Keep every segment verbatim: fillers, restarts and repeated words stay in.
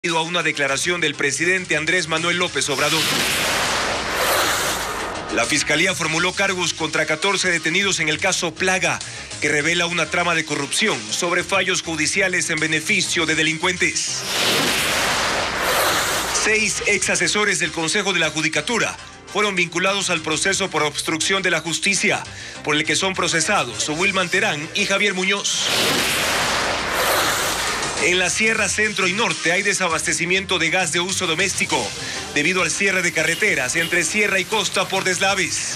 A una declaración del presidente Andrés Manuel López Obrador. La Fiscalía formuló cargos contra catorce detenidos en el caso Plaga, que revela una trama de corrupción sobre fallos judiciales en beneficio de delincuentes. Seis ex asesores del Consejo de la Judicatura fueron vinculados al proceso por obstrucción de la justicia, por el que son procesados Wilman Terán y Javier Muñoz. En la Sierra Centro y Norte hay desabastecimiento de gas de uso doméstico debido al cierre de carreteras entre Sierra y Costa por deslaves.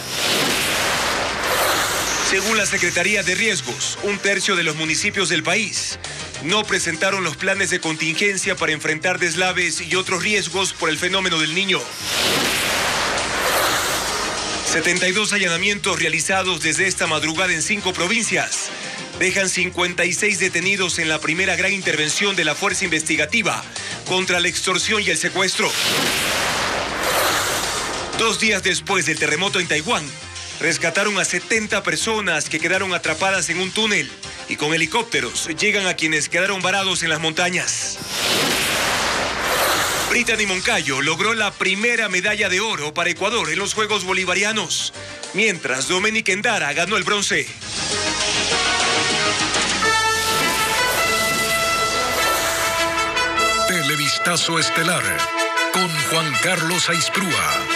Según la Secretaría de Riesgos, un tercio de los municipios del país no presentaron los planes de contingencia para enfrentar deslaves y otros riesgos por el fenómeno del Niño. setenta y dos allanamientos realizados desde esta madrugada en cinco provincias dejan cincuenta y seis detenidos en la primera gran intervención de la Fuerza Investigativa contra la extorsión y el secuestro. Dos días después del terremoto en Taiwán, rescataron a setenta personas que quedaron atrapadas en un túnel y con helicópteros llegan a quienes quedaron varados en las montañas. Brittany Moncayo logró la primera medalla de oro para Ecuador en los Juegos Bolivarianos, mientras Dominique Endara ganó el bronce. Televistazo estelar con Juan Carlos Aisprúa.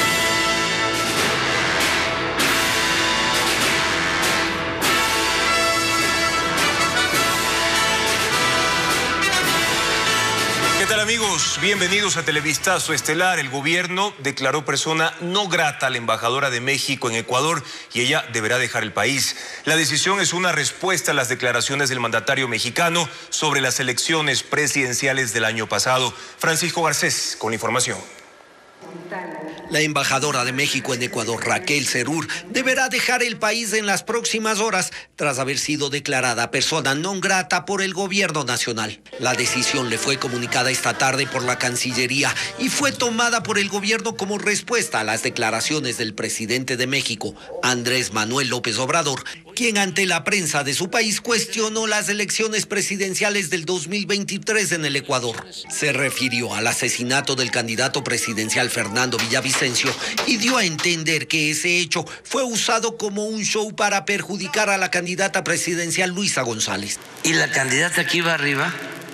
¿Qué tal, amigos? Bienvenidos a Televistazo estelar. El gobierno declaró persona no grata a la embajadora de México en Ecuador y ella deberá dejar el país. La decisión es una respuesta a las declaraciones del mandatario mexicano sobre las elecciones presidenciales del año pasado. Francisco Garcés con la información. La embajadora de México en Ecuador, Raquel Serur, deberá dejar el país en las próximas horas tras haber sido declarada persona non grata por el gobierno nacional. La decisión le fue comunicada esta tarde por la Cancillería y fue tomada por el gobierno como respuesta a las declaraciones del presidente de México, Andrés Manuel López Obrador, quien ante la prensa de su país cuestionó las elecciones presidenciales del dos mil veintitrés en el Ecuador. Se refirió al asesinato del candidato presidencial Fernando Villavicencio y dio a entender que ese hecho fue usado como un show para perjudicar a la candidata presidencial Luisa González. Y la candidata que iba arriba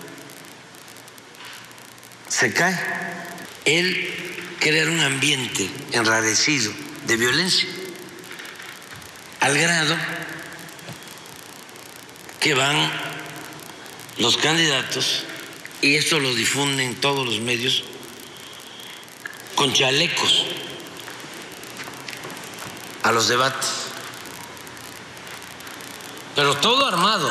se cae. Él crea un ambiente enrarecido de violencia, al grado que van los candidatos, y esto lo difunden todos los medios, con chalecos a los debates, pero todo armado.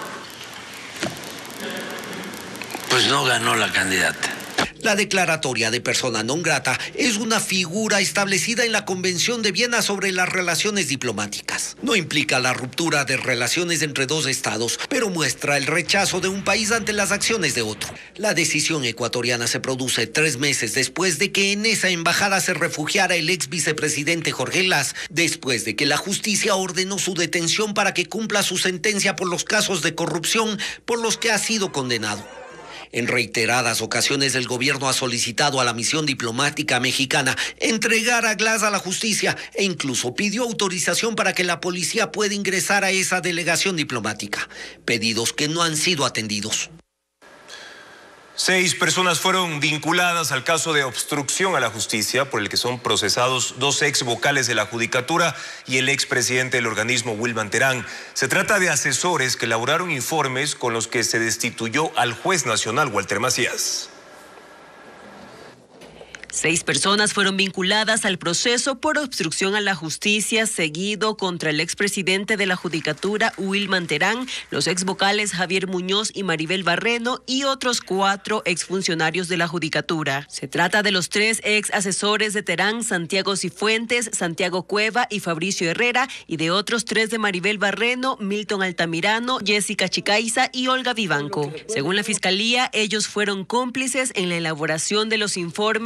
Pues no ganó la candidata. La declaratoria de persona non grata es una figura establecida en la Convención de Viena sobre las relaciones diplomáticas. No implica la ruptura de relaciones entre dos estados, pero muestra el rechazo de un país ante las acciones de otro. La decisión ecuatoriana se produce tres meses después de que en esa embajada se refugiara el ex vicepresidente Jorge Lass, después de que la justicia ordenó su detención para que cumpla su sentencia por los casos de corrupción por los que ha sido condenado. En reiteradas ocasiones el gobierno ha solicitado a la misión diplomática mexicana entregar a Glass a la justicia e incluso pidió autorización para que la policía pueda ingresar a esa delegación diplomática, pedidos que no han sido atendidos. Seis personas fueron vinculadas al caso de obstrucción a la justicia por el que son procesados dos ex vocales de la Judicatura y el expresidente del organismo, Wilman Terán. Se trata de asesores que elaboraron informes con los que se destituyó al juez nacional, Walter Macías. Seis personas fueron vinculadas al proceso por obstrucción a la justicia seguido contra el expresidente de la Judicatura, Wilman Terán, los exvocales Javier Muñoz y Maribel Barreno y otros cuatro exfuncionarios de la Judicatura. Se trata de los tres ex asesores de Terán, Santiago Cifuentes, Santiago Cueva y Fabricio Herrera, y de otros tres de Maribel Barreno, Milton Altamirano, Jessica Chicaiza y Olga Vivanco. Según la Fiscalía, ellos fueron cómplices en la elaboración de los informes de sus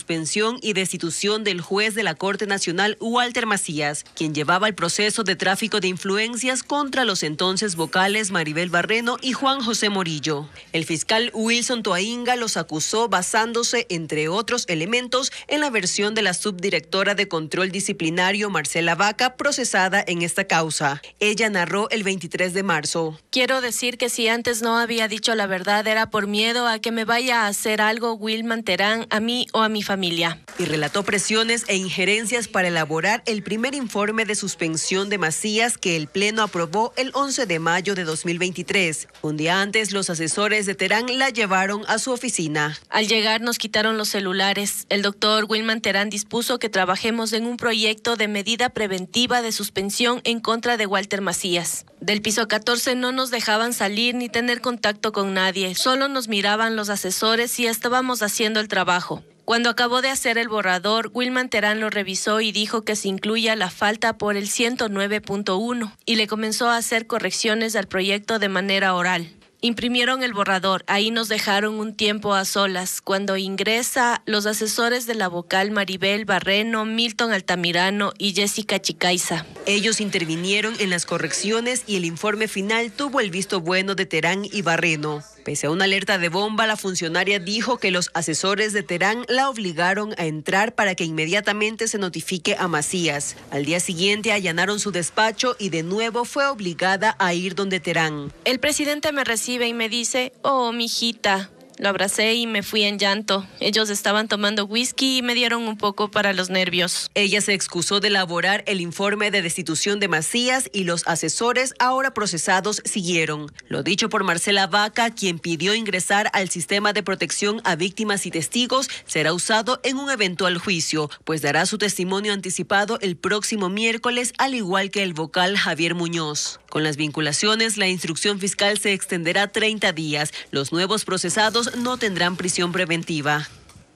suspensión y destitución del juez de la Corte Nacional, Walter Macías, quien llevaba el proceso de tráfico de influencias contra los entonces vocales Maribel Barreno y Juan José Morillo. El fiscal Wilson Toainga los acusó basándose, entre otros elementos, en la versión de la subdirectora de control disciplinario Marcela Vaca, procesada en esta causa. Ella narró el veintitrés de marzo. Quiero decir que si antes no había dicho la verdad era por miedo a que me vaya a hacer algo Wilman Terán a mí o a mi familia. Y relató presiones e injerencias para elaborar el primer informe de suspensión de Macías que el Pleno aprobó el once de mayo de dos mil veintitrés. Un día antes, los asesores de Terán la llevaron a su oficina. Al llegar nos quitaron los celulares. El doctor Wilman Terán dispuso que trabajemos en un proyecto de medida preventiva de suspensión en contra de Walter Macías. Del piso catorce no nos dejaban salir ni tener contacto con nadie. Solo nos miraban los asesores y estábamos haciendo el trabajo. Cuando acabó de hacer el borrador, Wilman Terán lo revisó y dijo que se incluya la falta por el ciento nueve punto uno y le comenzó a hacer correcciones al proyecto de manera oral. Imprimieron el borrador, ahí nos dejaron un tiempo a solas. Cuando ingresa, los asesores de la vocal Maribel Barreno, Milton Altamirano y Jessica Chicaiza. Ellos intervinieron en las correcciones y el informe final tuvo el visto bueno de Terán y Barreno. Pese a una alerta de bomba, la funcionaria dijo que los asesores de Terán la obligaron a entrar para que inmediatamente se notifique a Macías. Al día siguiente allanaron su despacho y de nuevo fue obligada a ir donde Terán. El presidente me recibe y me dice, oh, mijita. Lo abracé y me fui en llanto. Ellos estaban tomando whisky y me dieron un poco para los nervios. Ella se excusó de elaborar el informe de destitución de Macías y los asesores ahora procesados siguieron. Lo dicho por Marcela Vaca, quien pidió ingresar al sistema de protección a víctimas y testigos, será usado en un eventual juicio, pues dará su testimonio anticipado el próximo miércoles, al igual que el vocal Javier Muñoz. Con las vinculaciones, la instrucción fiscal se extenderá treinta días. Los nuevos procesados no tendrán prisión preventiva.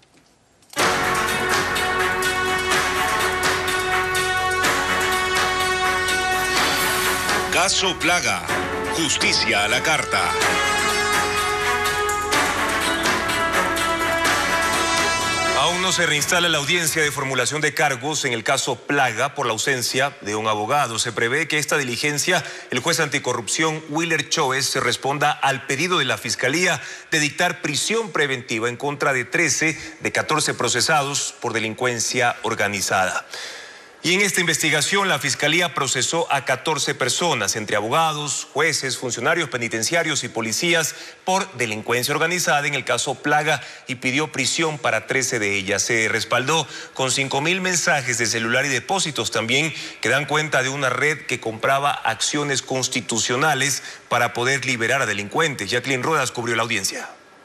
Caso Plaga. Justicia a la carta. Aún no se reinstala la audiencia de formulación de cargos en el caso Plaga por la ausencia de un abogado. Se prevé que esta diligencia, el juez anticorrupción Willer Choes responda al pedido de la Fiscalía de dictar prisión preventiva en contra de trece de catorce procesados por delincuencia organizada. Y en esta investigación la Fiscalía procesó a catorce personas, entre abogados, jueces, funcionarios penitenciarios y policías, por delincuencia organizada en el caso Plaga y pidió prisión para trece de ellas. Se respaldó con cinco mil mensajes de celular y depósitos también que dan cuenta de una red que compraba acciones constitucionales para poder liberar a delincuentes. Jacqueline Rodas cubrió la audiencia.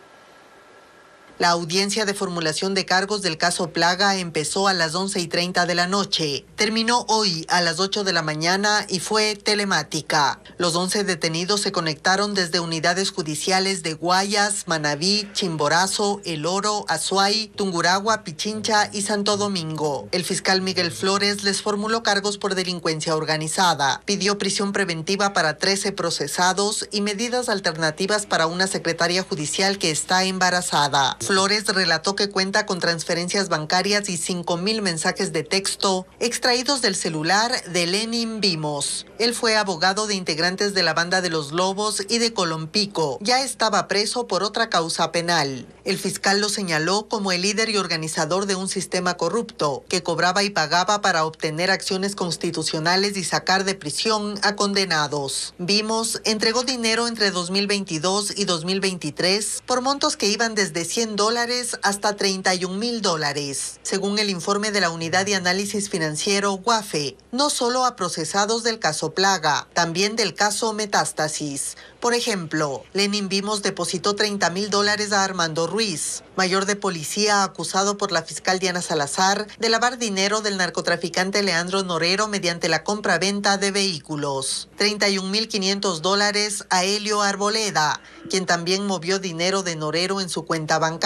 La audiencia de formulación de cargos del caso Plaga empezó a las once y treinta de la noche. Terminó hoy a las ocho de la mañana y fue telemática. Los once detenidos se conectaron desde unidades judiciales de Guayas, Manabí, Chimborazo, El Oro, Azuay, Tungurahua, Pichincha y Santo Domingo. El fiscal Miguel Flores les formuló cargos por delincuencia organizada. Pidió prisión preventiva para trece procesados y medidas alternativas para una secretaria judicial que está embarazada. Flores relató que cuenta con transferencias bancarias y cinco mil mensajes de texto extraídos del celular de Lenin Vimos. Él fue abogado de integrantes de la Banda de los Lobos y de Colompico. Ya estaba preso por otra causa penal. El fiscal lo señaló como el líder y organizador de un sistema corrupto que cobraba y pagaba para obtener acciones constitucionales y sacar de prisión a condenados. Vimos entregó dinero entre dos mil veintidós y dos mil veintitrés por montos que iban desde cien dólares hasta treinta y un mil dólares. Según el informe de la Unidad de Análisis Financiero UAFE, no solo a procesados del caso Plaga, también del caso Metástasis. Por ejemplo, Lenin Vimos depositó treinta mil dólares a Armando Ruiz, mayor de policía acusado por la fiscal Diana Salazar de lavar dinero del narcotraficante Leandro Norero mediante la compra-venta de vehículos. treinta y un mil quinientos dólares a Helio Arboleda, quien también movió dinero de Norero en su cuenta bancaria.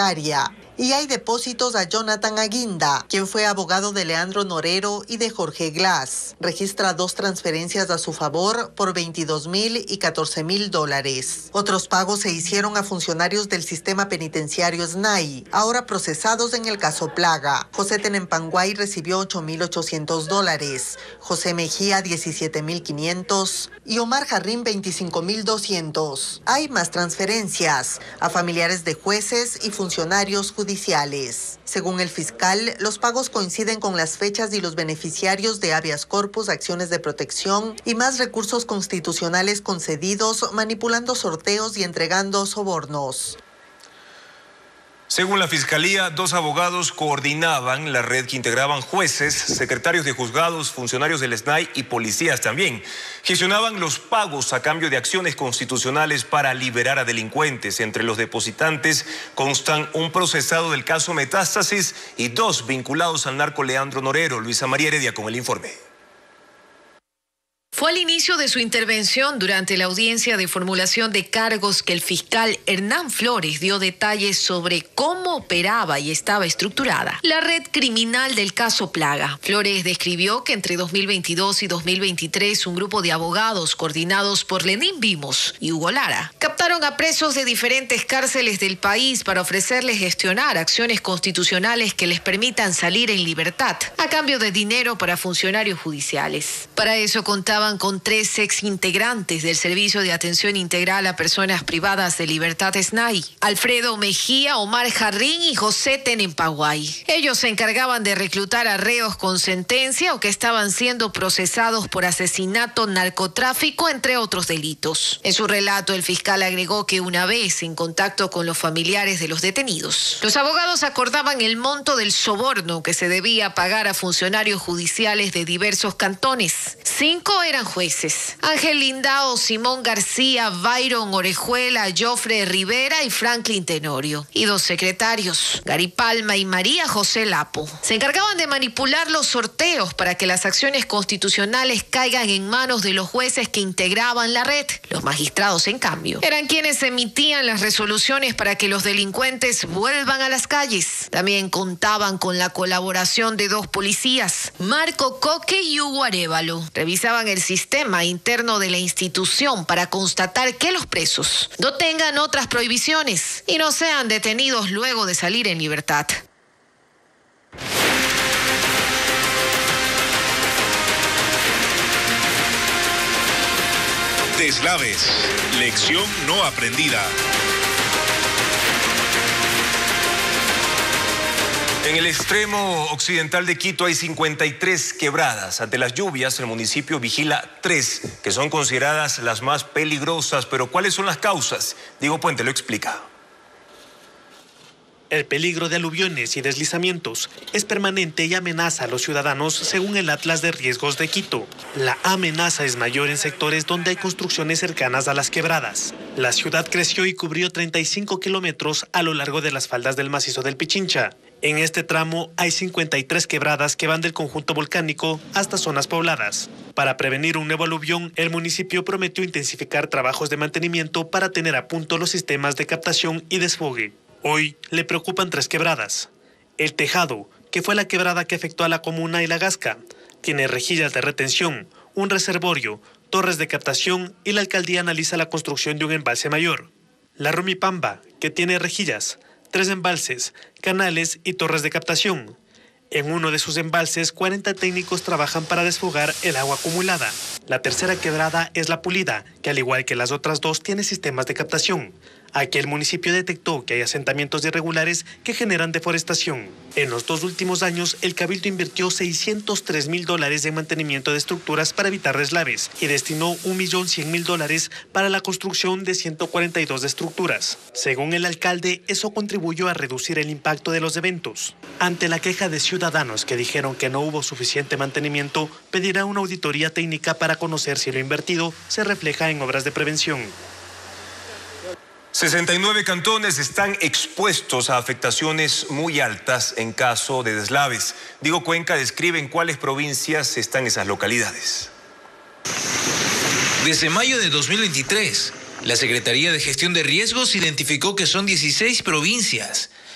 bancaria. Y hay depósitos a Jonathan Aguinda, quien fue abogado de Leandro Norero y de Jorge Glass. Registra dos transferencias a su favor por veintidós mil y catorce mil dólares. Otros pagos se hicieron a funcionarios del sistema penitenciario S N A I, ahora procesados en el caso Plaga. José Tenenpanguay recibió ocho mil ochocientos dólares, José Mejía diecisiete mil quinientos y Omar Jarrín veinticinco mil doscientos. Hay más transferencias a familiares de jueces y funcionarios judiciales. Según el fiscal, los pagos coinciden con las fechas y los beneficiarios de habeas corpus, acciones de protección y más recursos constitucionales concedidos, manipulando sorteos y entregando sobornos. Según la Fiscalía, dos abogados coordinaban la red que integraban jueces, secretarios de juzgados, funcionarios del S N A I y policías también. Gestionaban los pagos a cambio de acciones constitucionales para liberar a delincuentes. Entre los depositantes constan un procesado del caso Metástasis y dos vinculados al narco Leandro Norero. Luisa María Heredia con el informe. Fue al inicio de su intervención durante la audiencia de formulación de cargos que el fiscal Hernán Flores dio detalles sobre cómo operaba y estaba estructurada la red criminal del caso Plaga. Flores describió que entre dos mil veintidós y dos mil veintitrés un grupo de abogados coordinados por Lenín Vimos y Hugo Lara captaron a presos de diferentes cárceles del país para ofrecerles gestionar acciones constitucionales que les permitan salir en libertad a cambio de dinero para funcionarios judiciales. Para eso contaban con tres ex integrantes del Servicio de Atención Integral a Personas Privadas de Libertad S N A I, Alfredo Mejía, Omar Jarrín y José Tenenpanguay. Ellos se encargaban de reclutar a reos con sentencia o que estaban siendo procesados por asesinato, narcotráfico, entre otros delitos. En su relato, el fiscal agregó que una vez en contacto con los familiares de los detenidos, los abogados acordaban el monto del soborno que se debía pagar a funcionarios judiciales de diversos cantones. Cinco eran jueces: Ángel Lindao, Simón García, Byron Orejuela, Jofre Rivera y Franklin Tenorio. Y dos secretarios, Gary Palma y María José Lapo. Se encargaban de manipular los sorteos para que las acciones constitucionales caigan en manos de los jueces que integraban la red. Los magistrados, en cambio, eran quienes emitían las resoluciones para que los delincuentes vuelvan a las calles. También contaban con la colaboración de dos policías, Marco Coque y Hugo Arévalo. Revisaban el sistema interno de la institución para constatar que los presos no tengan otras prohibiciones y no sean detenidos luego de salir en libertad. Deslaves, lección no aprendida. En el extremo occidental de Quito hay cincuenta y tres quebradas. Ante las lluvias, el municipio vigila tres, que son consideradas las más peligrosas. Pero ¿cuáles son las causas? Diego Puente lo explica. El peligro de aluviones y deslizamientos es permanente y amenaza a los ciudadanos según el Atlas de Riesgos de Quito. La amenaza es mayor en sectores donde hay construcciones cercanas a las quebradas. La ciudad creció y cubrió treinta y cinco kilómetros a lo largo de las faldas del macizo del Pichincha. En este tramo hay cincuenta y tres quebradas que van del conjunto volcánico hasta zonas pobladas. Para prevenir un nuevo aluvión, el municipio prometió intensificar trabajos de mantenimiento para tener a punto los sistemas de captación y desfogue. Hoy le preocupan tres quebradas. El Tejado, que fue la quebrada que afectó a la comuna y la Gasca, tiene rejillas de retención, un reservorio, torres de captación y la alcaldía analiza la construcción de un embalse mayor. La Rumipamba, que tiene rejillas, tres embalses, canales y torres de captación. En uno de sus embalses, cuarenta técnicos trabajan para desfogar el agua acumulada. La tercera quebrada es La Pulida, que al igual que las otras dos tiene sistemas de captación. Aquí el municipio detectó que hay asentamientos irregulares que generan deforestación. En los dos últimos años, el Cabildo invirtió seiscientos tres mil dólares en mantenimiento de estructuras para evitar deslaves y destinó un millón cien mil dólares para la construcción de ciento cuarenta y dos estructuras. Según el alcalde, eso contribuyó a reducir el impacto de los eventos. Ante la queja de ciudadanos que dijeron que no hubo suficiente mantenimiento, pedirá una auditoría técnica para conocer si lo invertido se refleja en obras de prevención. sesenta y nueve cantones están expuestos a afectaciones muy altas en caso de deslaves. Diego Cuenca describe en cuáles provincias están esas localidades. Desde mayo de dos mil veintitrés, la Secretaría de Gestión de Riesgos identificó que son dieciséis provincias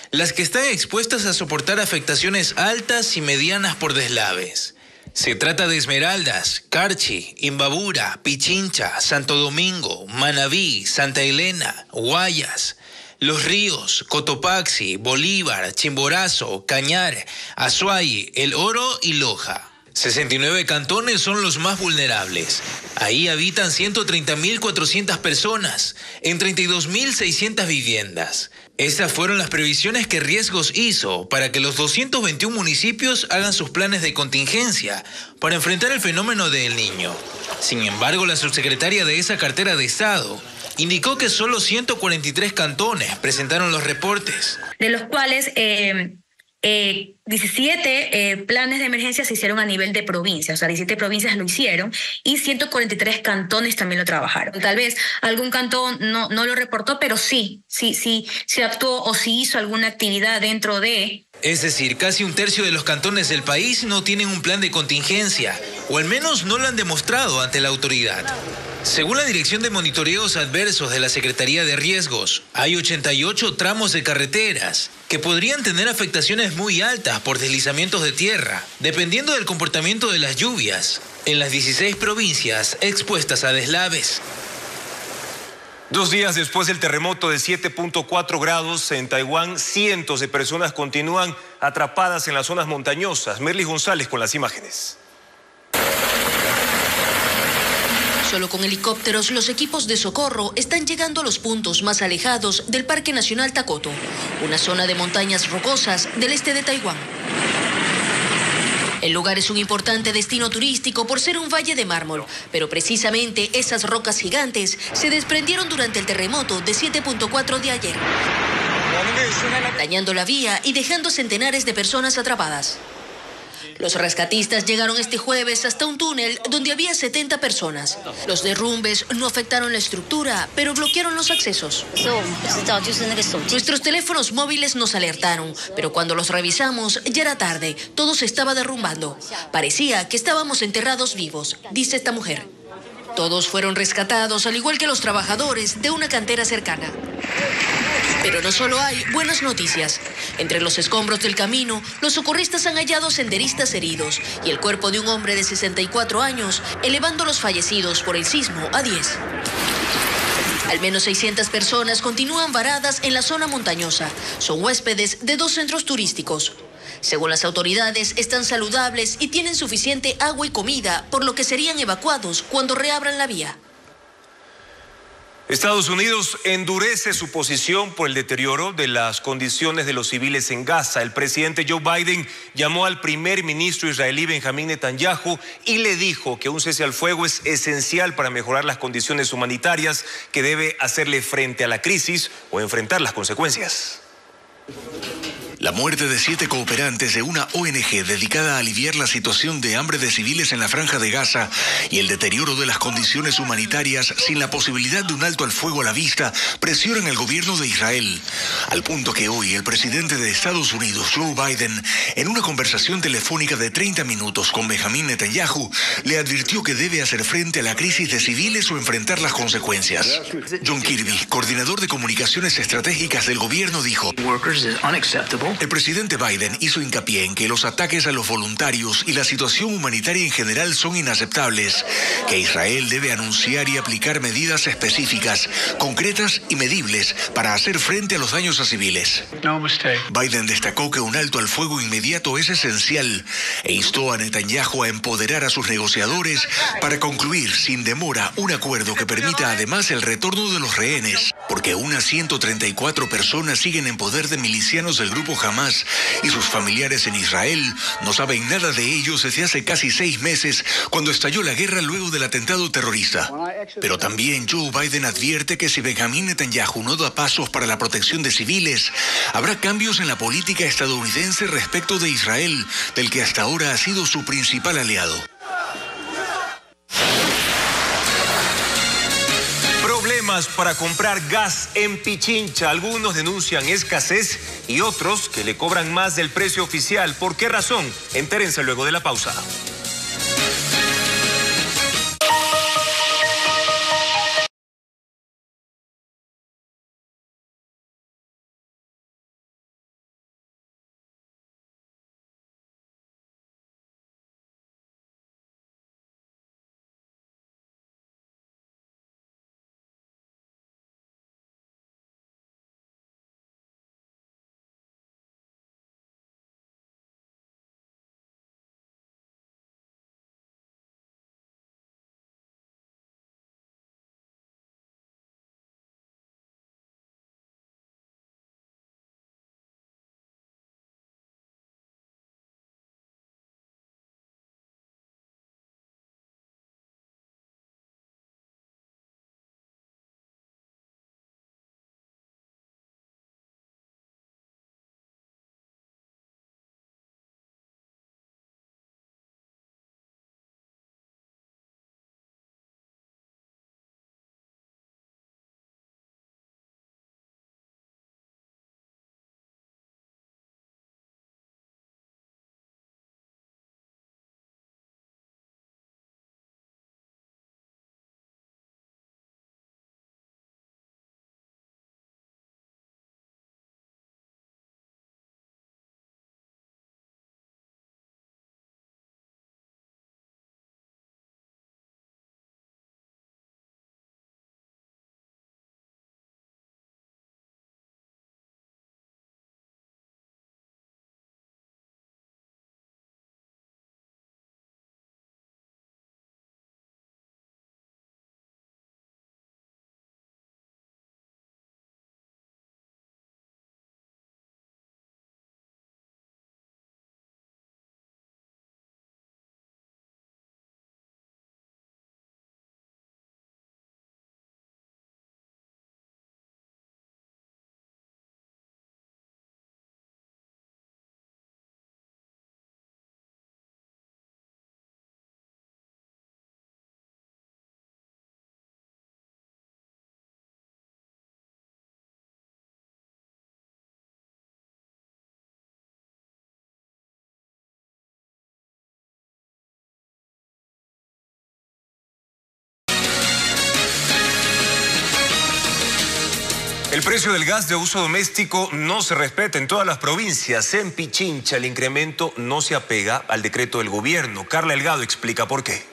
las que están expuestas a soportar afectaciones altas y medianas por deslaves. Se trata de Esmeraldas, Carchi, Imbabura, Pichincha, Santo Domingo, Manabí, Santa Elena, Guayas, Los Ríos, Cotopaxi, Bolívar, Chimborazo, Cañar, Azuay, El Oro y Loja. sesenta y nueve cantones son los más vulnerables. Ahí habitan ciento treinta mil cuatrocientas personas en treinta y dos mil seiscientas viviendas. Estas fueron las previsiones que Riesgos hizo para que los doscientos veintiún municipios hagan sus planes de contingencia para enfrentar el fenómeno de El Niño. Sin embargo, la subsecretaria de esa cartera de Estado indicó que solo ciento cuarenta y tres cantones presentaron los reportes. De los cuales eh, eh, diecisiete eh, planes de emergencia se hicieron a nivel de provincia, o sea, diecisiete provincias lo hicieron y ciento cuarenta y tres cantones también lo trabajaron. Tal vez algún cantón no, no lo reportó, pero sí, sí, sí, sí actuó o sí hizo alguna actividad dentro de... Es decir, casi un tercio de los cantones del país no tienen un plan de contingencia, o al menos no lo han demostrado ante la autoridad. Según la Dirección de Monitoreos Adversos de la Secretaría de Riesgos, hay ochenta y ocho tramos de carreteras que podrían tener afectaciones muy altas por deslizamientos de tierra, dependiendo del comportamiento de las lluvias, en las dieciséis provincias expuestas a deslaves. Dos días después del terremoto de siete punto cuatro grados en Taiwán, cientos de personas continúan atrapadas en las zonas montañosas. Merly González con las imágenes. Solo con helicópteros, los equipos de socorro están llegando a los puntos más alejados del Parque Nacional Takoto, una zona de montañas rocosas del este de Taiwán. El lugar es un importante destino turístico por ser un valle de mármol, pero precisamente esas rocas gigantes se desprendieron durante el terremoto de siete punto cuatro de ayer, dañando la vía y dejando centenares de personas atrapadas. Los rescatistas llegaron este jueves hasta un túnel donde había setenta personas. Los derrumbes no afectaron la estructura, pero bloquearon los accesos. Nuestros teléfonos móviles nos alertaron, pero cuando los revisamos ya era tarde. Todo se estaba derrumbando. Parecía que estábamos enterrados vivos, dice esta mujer. Todos fueron rescatados, al igual que los trabajadores de una cantera cercana. Pero no solo hay buenas noticias. Entre los escombros del camino, los socorristas han hallado senderistas heridos y el cuerpo de un hombre de sesenta y cuatro años, elevando los fallecidos por el sismo a diez. Al menos seiscientas personas continúan varadas en la zona montañosa. Son huéspedes de dos centros turísticos. Según las autoridades, están saludables y tienen suficiente agua y comida, por lo que serían evacuados cuando reabran la vía. Estados Unidos endurece su posición por el deterioro de las condiciones de los civiles en Gaza. El presidente Joe Biden llamó al primer ministro israelí Benjamín Netanyahu y le dijo que un cese al fuego es esencial para mejorar las condiciones humanitarias que debe hacerle frente a la crisis o enfrentar las consecuencias. La muerte de siete cooperantes de una O N G dedicada a aliviar la situación de hambre de civiles en la Franja de Gaza y el deterioro de las condiciones humanitarias sin la posibilidad de un alto al fuego a la vista presionan al gobierno de Israel, al punto que hoy el presidente de Estados Unidos, Joe Biden, en una conversación telefónica de treinta minutos con Benjamín Netanyahu, le advirtió que debe hacer frente a la crisis de civiles o enfrentar las consecuencias. John Kirby, coordinador de comunicaciones estratégicas del gobierno, dijo: el presidente Biden hizo hincapié en que los ataques a los voluntarios y la situación humanitaria en general son inaceptables, que Israel debe anunciar y aplicar medidas específicas, concretas y medibles para hacer frente a los daños a civiles. Biden destacó que un alto al fuego inmediato es esencial e instó a Netanyahu a empoderar a sus negociadores para concluir sin demora un acuerdo que permita además el retorno de los rehenes, porque unas ciento treinta y cuatro personas siguen en poder de milicianos del grupo Hamas y sus familiares en Israel no saben nada de ellos desde hace casi seis meses, cuando estalló la guerra luego del atentado terrorista. Pero también Joe Biden advierte que si Benjamín Netanyahu no da pasos para la protección de civiles, habrá cambios en la política estadounidense respecto de Israel, del que hasta ahora ha sido su principal aliado. Problemas para comprar gas en Pichincha. Algunos denuncian escasez y otros que le cobran más del precio oficial. ¿Por qué razón? Entérense luego de la pausa. precio del gas de uso doméstico no se respeta en todas las provincias. En Pichincha el incremento no se apega al decreto del gobierno. Carla Delgado explica por qué.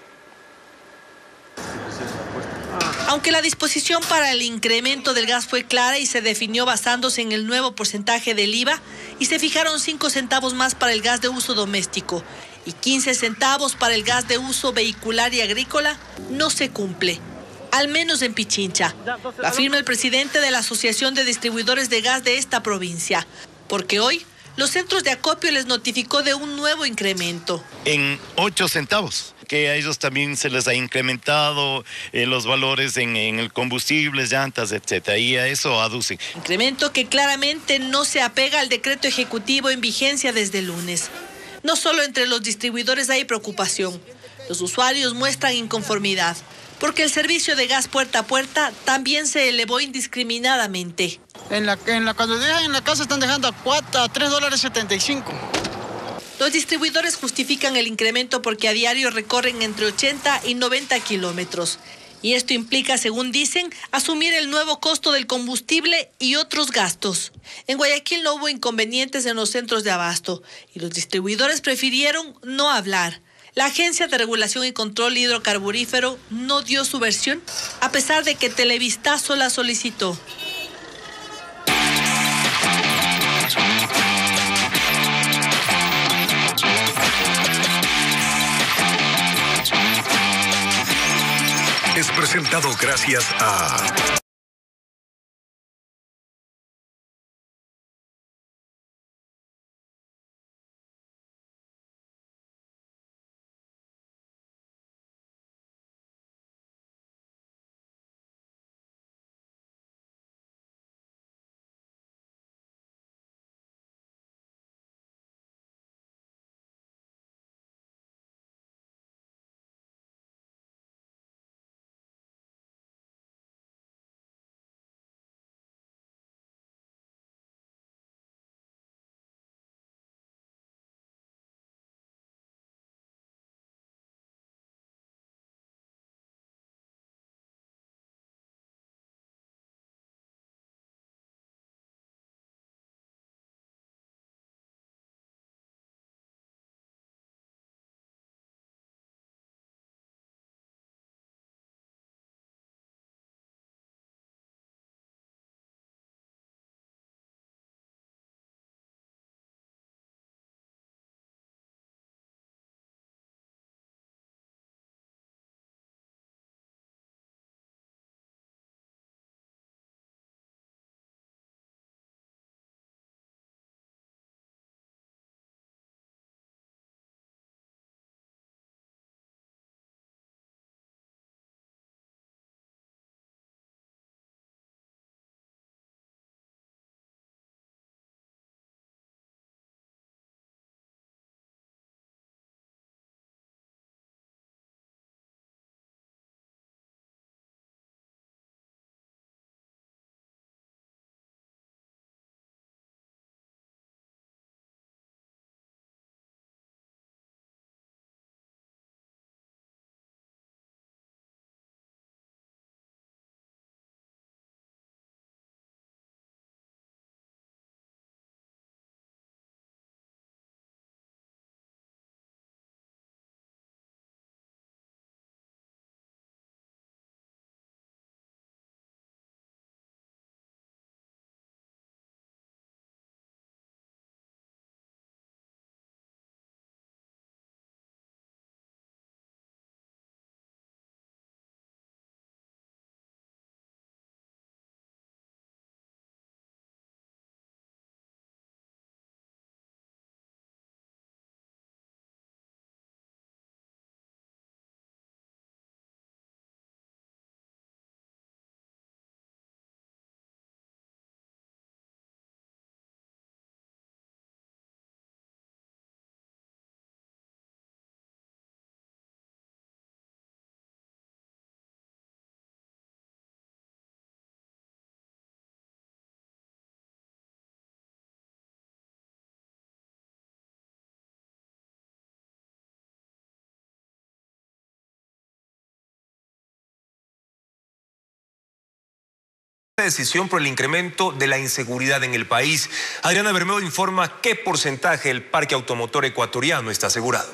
Aunque la disposición para el incremento del gas fue clara y se definió basándose en el nuevo porcentaje del I V A y se fijaron cinco centavos más para el gas de uso doméstico y quince centavos para el gas de uso vehicular y agrícola, no se cumple, al menos en Pichincha. Lo afirma el presidente de la Asociación de Distribuidores de Gas de esta provincia, porque hoy los centros de acopio les notificó de un nuevo incremento. En ocho centavos, que a ellos también se les ha incrementado eh, los valores en, en el combustible, llantas, etcétera, y a eso aducen. Incremento que claramente no se apega al decreto ejecutivo en vigencia desde el lunes. No solo entre los distribuidores hay preocupación, los usuarios muestran inconformidad, porque el servicio de gas puerta a puerta también se elevó indiscriminadamente. En la, en la, cuando dejan en la casa están dejando a, cuatro, a tres dólares setenta y cinco. Los distribuidores justifican el incremento porque a diario recorren entre ochenta y noventa kilómetros. Y esto implica, según dicen, asumir el nuevo costo del combustible y otros gastos. En Guayaquil no hubo inconvenientes en los centros de abasto y los distribuidores prefirieron no hablar. La Agencia de Regulación y Control Hidrocarburífero no dio su versión, a pesar de que Televistazo la solicitó. Es presentado gracias a... esta decisión por el incremento de la inseguridad en el país. Adriana Bermeo informa qué porcentaje del parque automotor ecuatoriano está asegurado.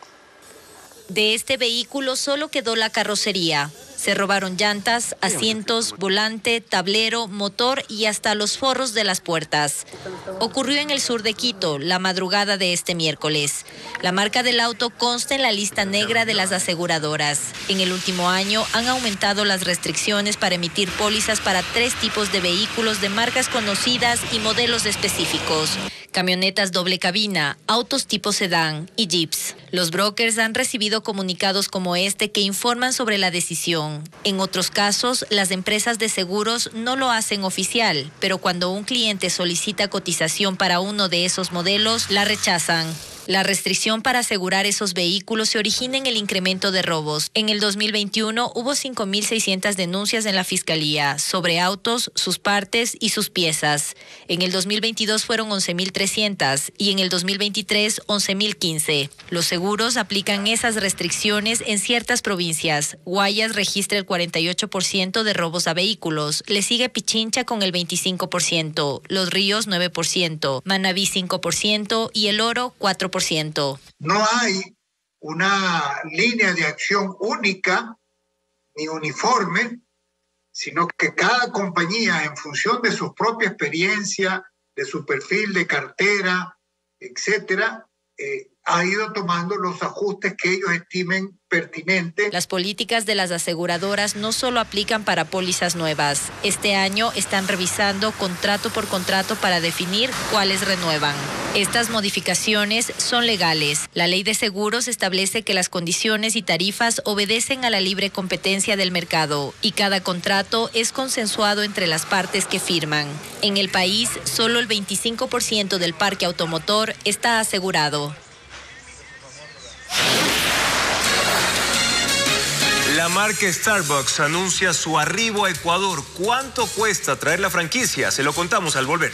De este vehículo solo quedó la carrocería. Se robaron llantas, asientos, volante, tablero, motor y hasta los forros de las puertas. Ocurrió en el sur de Quito, la madrugada de este miércoles. La marca del auto consta en la lista negra de las aseguradoras. En el último año han aumentado las restricciones para emitir pólizas para tres tipos de vehículos de marcas conocidas y modelos específicos: camionetas doble cabina, autos tipo sedán y jeeps. Los brokers han recibido comunicados como este que informan sobre la decisión. En otros casos, las empresas de seguros no lo hacen oficial, pero cuando un cliente solicita cotización para uno de esos modelos, la rechazan. La restricción para asegurar esos vehículos se origina en el incremento de robos. En el dos mil veintiuno hubo cinco mil seiscientas denuncias en la Fiscalía sobre autos, sus partes y sus piezas. En el dos mil veintidós fueron once mil trescientas y en el dos mil veintitrés once mil quince. Los seguros aplican esas restricciones en ciertas provincias. Guayas registra el cuarenta y ocho por ciento de robos a vehículos. Le sigue Pichincha con el veinticinco por ciento, Los Ríos nueve por ciento, Manabí cinco por ciento y El Oro cuatro por ciento. No hay una línea de acción única ni uniforme, sino que cada compañía, en función de su propia experiencia, de su perfil de cartera, etcétera, eh, ha ido tomando los ajustes que ellos estimen pertinentes. Las políticas de las aseguradoras no solo aplican para pólizas nuevas. Este año están revisando contrato por contrato para definir cuáles renuevan. Estas modificaciones son legales. La ley de seguros establece que las condiciones y tarifas obedecen a la libre competencia del mercado y cada contrato es consensuado entre las partes que firman. En el país, solo el veinticinco por ciento del parque automotor está asegurado. La marca Starbucks anuncia su arribo a Ecuador. ¿Cuánto cuesta traer la franquicia? Se lo contamos al volver.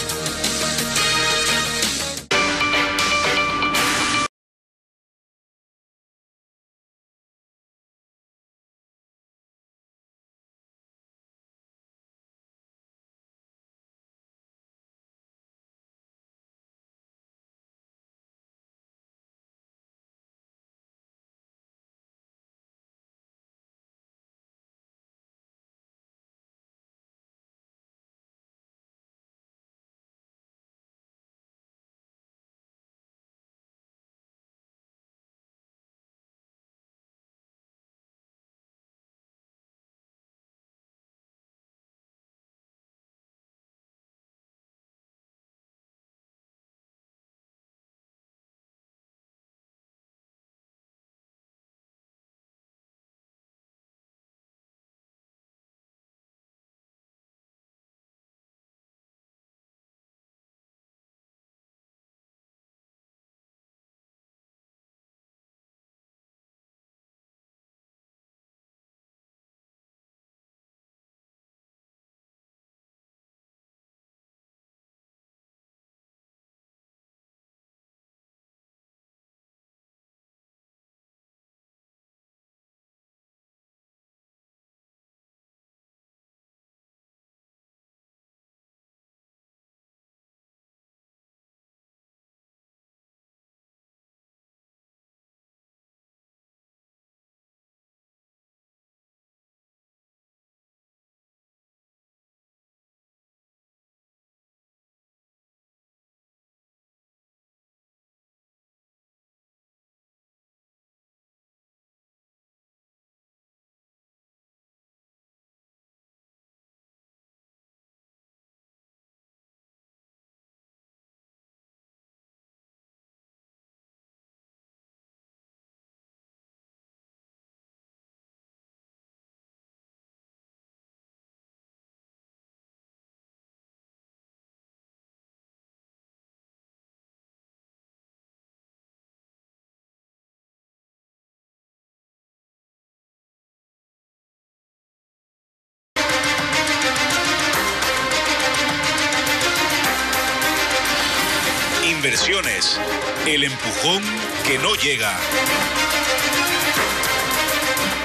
Inversiones, el empujón que no llega.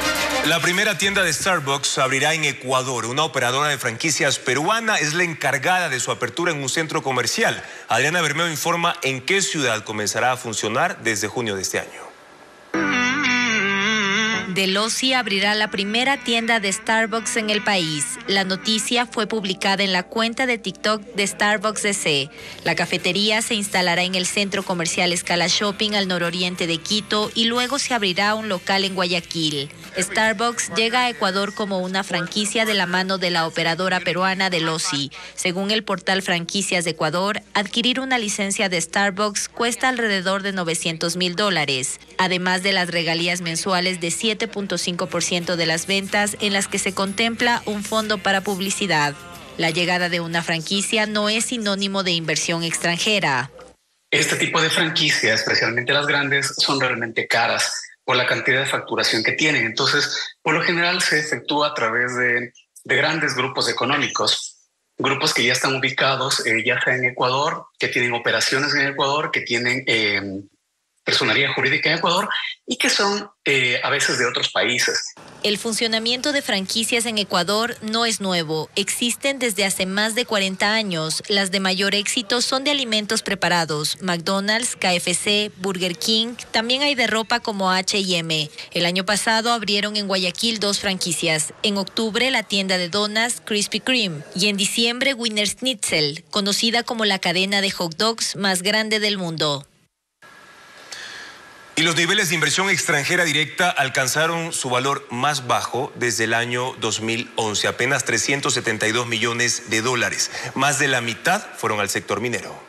La primera tienda de Starbucks abrirá en Ecuador. Una operadora de franquicias peruana es la encargada de su apertura en un centro comercial. Adriana Bermeo informa en qué ciudad comenzará a funcionar desde junio de este año. Delosi abrirá la primera tienda de Starbucks en el país. La noticia fue publicada en la cuenta de TikTok de Starbucks D C. La cafetería se instalará en el centro comercial Scala Shopping al nororiente de Quito y luego se abrirá un local en Guayaquil. Starbucks llega a Ecuador como una franquicia de la mano de la operadora peruana Delosi. Según el portal Franquicias de Ecuador, adquirir una licencia de Starbucks cuesta alrededor de novecientos mil dólares, además de las regalías mensuales de siete punto cinco por ciento de las ventas en las que se contempla un fondo para publicidad. La llegada de una franquicia no es sinónimo de inversión extranjera. Este tipo de franquicias, especialmente las grandes, son realmente caras por la cantidad de facturación que tienen. Entonces, por lo general se efectúa a través de, de grandes grupos económicos, grupos que ya están ubicados, eh, ya sea en Ecuador, que tienen operaciones en Ecuador, que tienen eh, personería jurídica en Ecuador y que son eh, a veces de otros países. El funcionamiento de franquicias en Ecuador no es nuevo. Existen desde hace más de cuarenta años. Las de mayor éxito son de alimentos preparados. McDonald's, K F C, Burger King. También hay de ropa como H y M. El año pasado abrieron en Guayaquil dos franquicias. En octubre la tienda de donas Krispy Kreme. Y en diciembre Wiener Schnitzel, conocida como la cadena de hot dogs más grande del mundo. Y los niveles de inversión extranjera directa alcanzaron su valor más bajo desde el año dos mil once, apenas trescientos setenta y dos millones de dólares. Más de la mitad fueron al sector minero.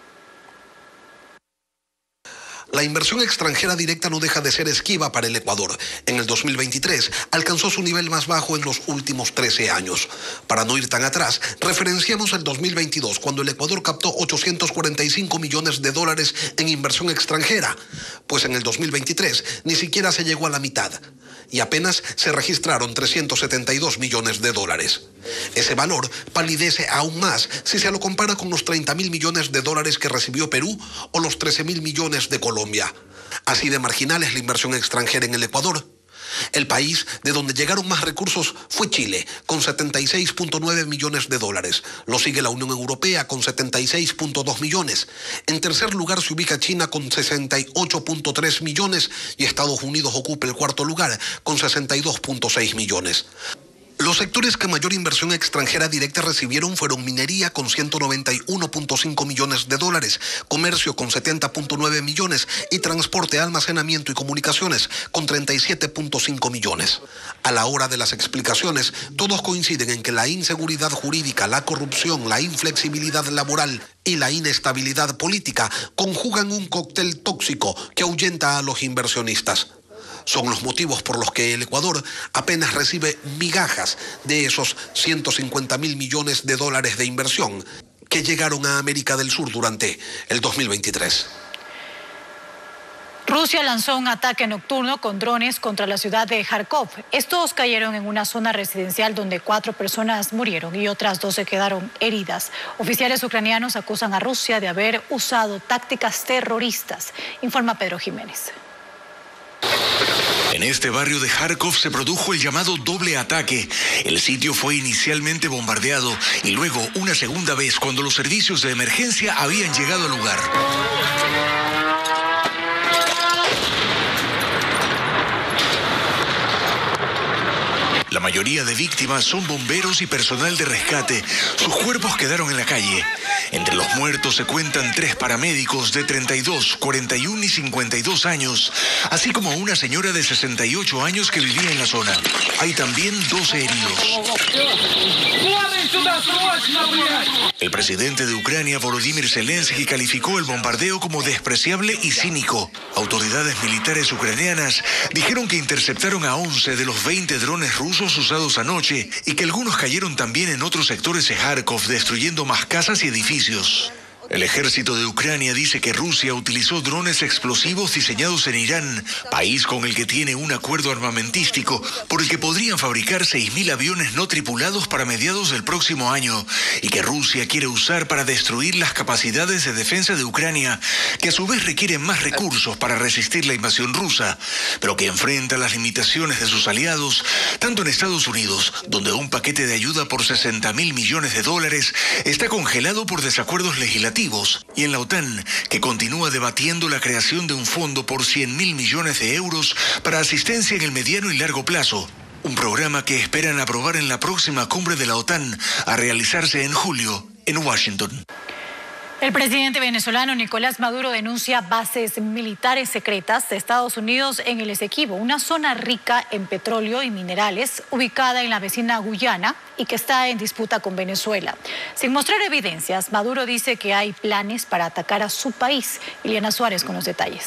La inversión extranjera directa no deja de ser esquiva para el Ecuador. En el dos mil veintitrés alcanzó su nivel más bajo en los últimos trece años. Para no ir tan atrás, referenciamos el dos mil veintidós, cuando el Ecuador captó ochocientos cuarenta y cinco millones de dólares en inversión extranjera. Pues en el dos mil veintitrés ni siquiera se llegó a la mitad. Y apenas se registraron trescientos setenta y dos millones de dólares. Ese valor palidece aún más si se lo compara con los treinta mil millones de dólares que recibió Perú o los trece mil millones de Colombia. Así de marginal es la inversión extranjera en el Ecuador. El país de donde llegaron más recursos fue Chile, con setenta y seis punto nueve millones de dólares. Lo sigue la Unión Europea, con setenta y seis punto dos millones. En tercer lugar se ubica China, con sesenta y ocho punto tres millones, y Estados Unidos ocupa el cuarto lugar, con sesenta y dos punto seis millones. Los sectores que mayor inversión extranjera directa recibieron fueron minería con ciento noventa y uno punto cinco millones de dólares, comercio con setenta punto nueve millones y transporte, almacenamiento y comunicaciones con treinta y siete punto cinco millones. A la hora de las explicaciones, todos coinciden en que la inseguridad jurídica, la corrupción, la inflexibilidad laboral y la inestabilidad política conjugan un cóctel tóxico que ahuyenta a los inversionistas. Son los motivos por los que el Ecuador apenas recibe migajas de esos ciento cincuenta mil millones de dólares de inversión que llegaron a América del Sur durante el dos mil veintitrés. Rusia lanzó un ataque nocturno con drones contra la ciudad de Kharkov. Estos cayeron en una zona residencial donde cuatro personas murieron y otras doce quedaron heridas. Oficiales ucranianos acusan a Rusia de haber usado tácticas terroristas, informa Pedro Jiménez. En este barrio de Kharkov se produjo el llamado doble ataque. El sitio fue inicialmente bombardeado y luego una segunda vez cuando los servicios de emergencia habían llegado al lugar. La mayoría de víctimas son bomberos y personal de rescate. Sus cuerpos quedaron en la calle. Entre los muertos se cuentan tres paramédicos de treinta y dos, cuarenta y uno y cincuenta y dos años, así como una señora de sesenta y ocho años que vivía en la zona. Hay también doce heridos. El presidente de Ucrania, Volodymyr Zelensky, calificó el bombardeo como despreciable y cínico. Autoridades militares ucranianas dijeron que interceptaron a once de los veinte drones rusos usados anoche y que algunos cayeron también en otros sectores de Kharkov, destruyendo más casas y edificios. El ejército de Ucrania dice que Rusia utilizó drones explosivos diseñados en Irán, país con el que tiene un acuerdo armamentístico por el que podrían fabricar seis mil aviones no tripulados para mediados del próximo año, y que Rusia quiere usar para destruir las capacidades de defensa de Ucrania, que a su vez requieren más recursos para resistir la invasión rusa, pero que enfrenta las limitaciones de sus aliados, tanto en Estados Unidos, donde un paquete de ayuda por sesenta mil millones de dólares está congelado por desacuerdos legislativos, y en la OTAN, que continúa debatiendo la creación de un fondo por cien mil millones de euros para asistencia en el mediano y largo plazo, un programa que esperan aprobar en la próxima cumbre de la OTAN a realizarse en julio en Washington. El presidente venezolano Nicolás Maduro denuncia bases militares secretas de Estados Unidos en el Esequibo, una zona rica en petróleo y minerales ubicada en la vecina Guyana y que está en disputa con Venezuela. Sin mostrar evidencias, Maduro dice que hay planes para atacar a su país. Ileana Suárez con los detalles.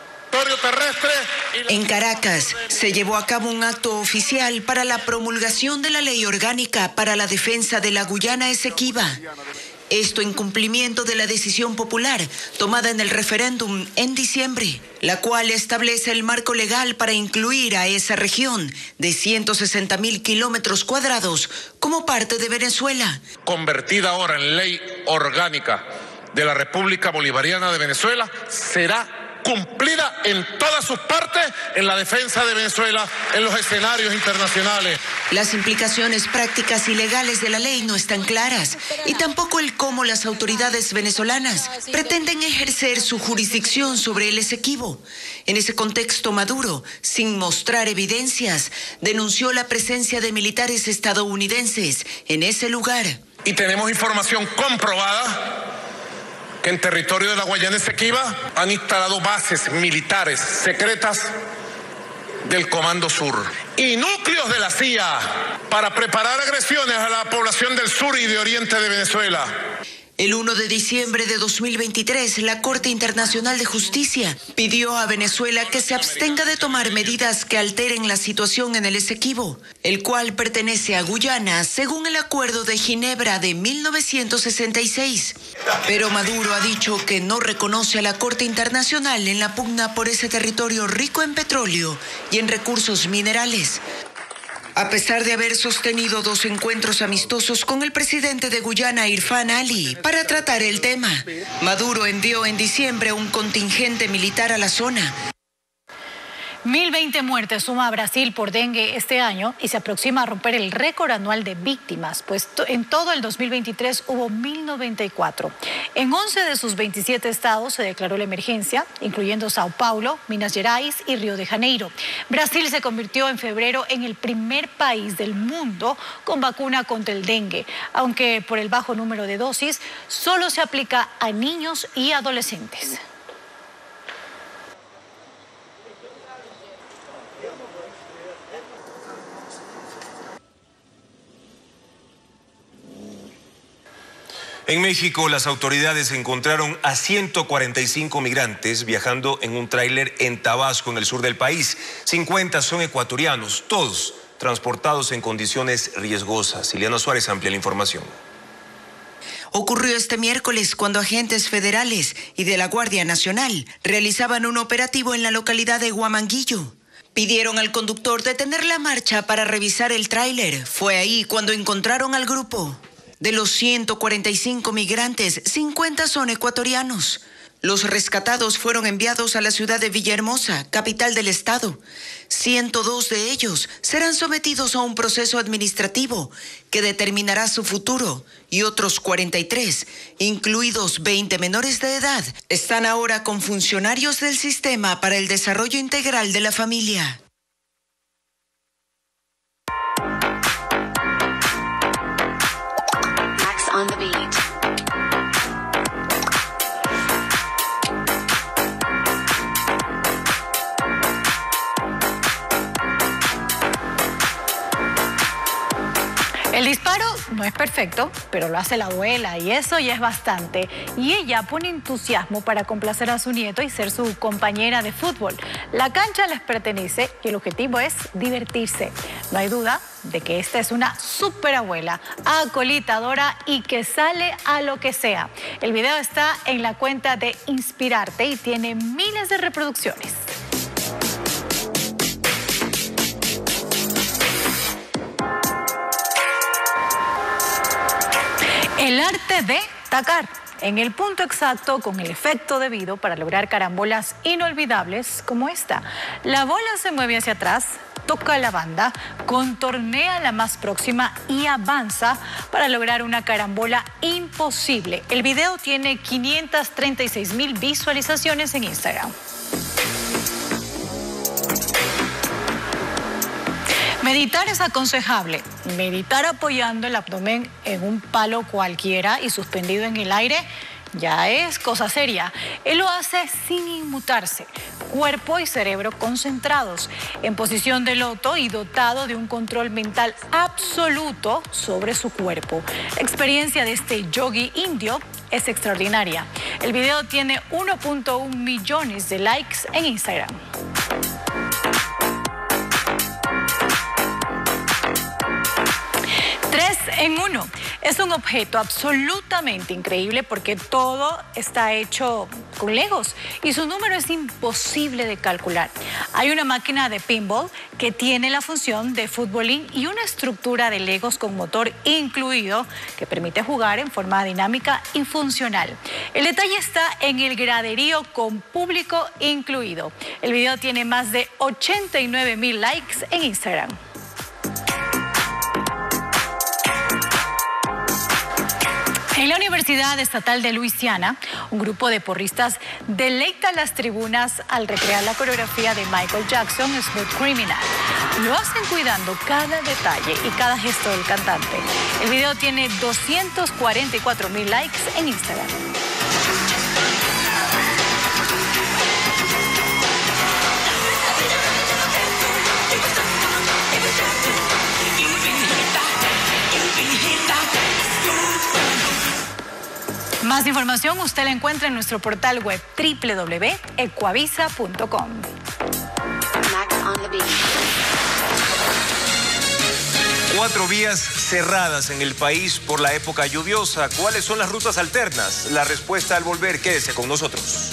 En Caracas se llevó a cabo un acto oficial para la promulgación de la Ley Orgánica para la Defensa de la Guyana Esequiba. Esto en cumplimiento de la decisión popular tomada en el referéndum en diciembre, la cual establece el marco legal para incluir a esa región de ciento sesenta mil kilómetros cuadrados como parte de Venezuela. Convertida ahora en ley orgánica de la República Bolivariana de Venezuela, será cumplida en todas sus partes en la defensa de Venezuela en los escenarios internacionales. Las implicaciones prácticas y legales de la ley no están claras, y tampoco el cómo las autoridades venezolanas pretenden ejercer su jurisdicción sobre el Esequibo. En ese contexto, Maduro, sin mostrar evidencias, denunció la presencia de militares estadounidenses en ese lugar. Y tenemos información comprobada que en territorio de la Guayana Esequiba han instalado bases militares secretas del Comando Sur y núcleos de la C I A para preparar agresiones a la población del sur y de oriente de Venezuela. El primero de diciembre de dos mil veintitrés, la Corte Internacional de Justicia pidió a Venezuela que se abstenga de tomar medidas que alteren la situación en el Esequibo, el cual pertenece a Guyana según el Acuerdo de Ginebra de mil novecientos sesenta y seis. Pero Maduro ha dicho que no reconoce a la Corte Internacional en la pugna por ese territorio rico en petróleo y en recursos minerales. A pesar de haber sostenido dos encuentros amistosos con el presidente de Guyana, Irfan Ali, para tratar el tema, Maduro envió en diciembre un contingente militar a la zona. mil veinte muertes suma Brasil por dengue este año y se aproxima a romper el récord anual de víctimas, pues en todo el dos mil veintitrés hubo mil noventa y cuatro. En once de sus veintisiete estados se declaró la emergencia, incluyendo Sao Paulo, Minas Gerais y Río de Janeiro. Brasil se convirtió en febrero en el primer país del mundo con vacuna contra el dengue, aunque por el bajo número de dosis solo se aplica a niños y adolescentes. En México, las autoridades encontraron a ciento cuarenta y cinco migrantes viajando en un tráiler en Tabasco, en el sur del país. cincuenta son ecuatorianos, todos transportados en condiciones riesgosas. Ileana Suárez amplía la información. Ocurrió este miércoles cuando agentes federales y de la Guardia Nacional realizaban un operativo en la localidad de Huamanguillo. Pidieron al conductor detener la marcha para revisar el tráiler. Fue ahí cuando encontraron al grupo. De los ciento cuarenta y cinco migrantes, cincuenta son ecuatorianos. Los rescatados fueron enviados a la ciudad de Villahermosa, capital del estado. ciento dos de ellos serán sometidos a un proceso administrativo que determinará su futuro y otros cuarenta y tres, incluidos veinte menores de edad, están ahora con funcionarios del Sistema para el Desarrollo Integral de la Familia. On the beat. El disparo no es perfecto, pero lo hace la abuela y eso ya es bastante. Y ella pone entusiasmo para complacer a su nieto y ser su compañera de fútbol. La cancha les pertenece y el objetivo es divertirse. No hay duda de que esta es una super abuela, acolitadora y que sale a lo que sea. El video está en la cuenta de Inspirarte y tiene miles de reproducciones. El arte de tacar en el punto exacto con el efecto debido para lograr carambolas inolvidables como esta. La bola se mueve hacia atrás, toca la banda, contornea la más próxima y avanza para lograr una carambola imposible. El video tiene quinientas treinta y seis mil visualizaciones en Instagram. Meditar es aconsejable. Meditar apoyando el abdomen en un palo cualquiera y suspendido en el aire ya es cosa seria. Él lo hace sin inmutarse. Cuerpo y cerebro concentrados, en posición de loto y dotado de un control mental absoluto sobre su cuerpo. La experiencia de este yogi indio es extraordinaria. El video tiene uno punto uno millones de likes en Instagram. Tres en uno. Es un objeto absolutamente increíble porque todo está hecho con Legos y su número es imposible de calcular. Hay una máquina de pinball que tiene la función de futbolín y una estructura de Legos con motor incluido que permite jugar en forma dinámica y funcional. El detalle está en el graderío con público incluido. El video tiene más de ochenta y nueve mil likes en Instagram. En la Universidad Estatal de Luisiana, un grupo de porristas deleita las tribunas al recrear la coreografía de Michael Jackson, Smooth Criminal. Lo hacen cuidando cada detalle y cada gesto del cantante. El video tiene doscientos cuarenta y cuatro mil likes en Instagram. Más información usted la encuentra en nuestro portal web doble u doble u doble u punto ecuavisa punto com. Cuatro vías cerradas en el país por la época lluviosa. ¿Cuáles son las rutas alternas? La respuesta al volver. Quédese con nosotros.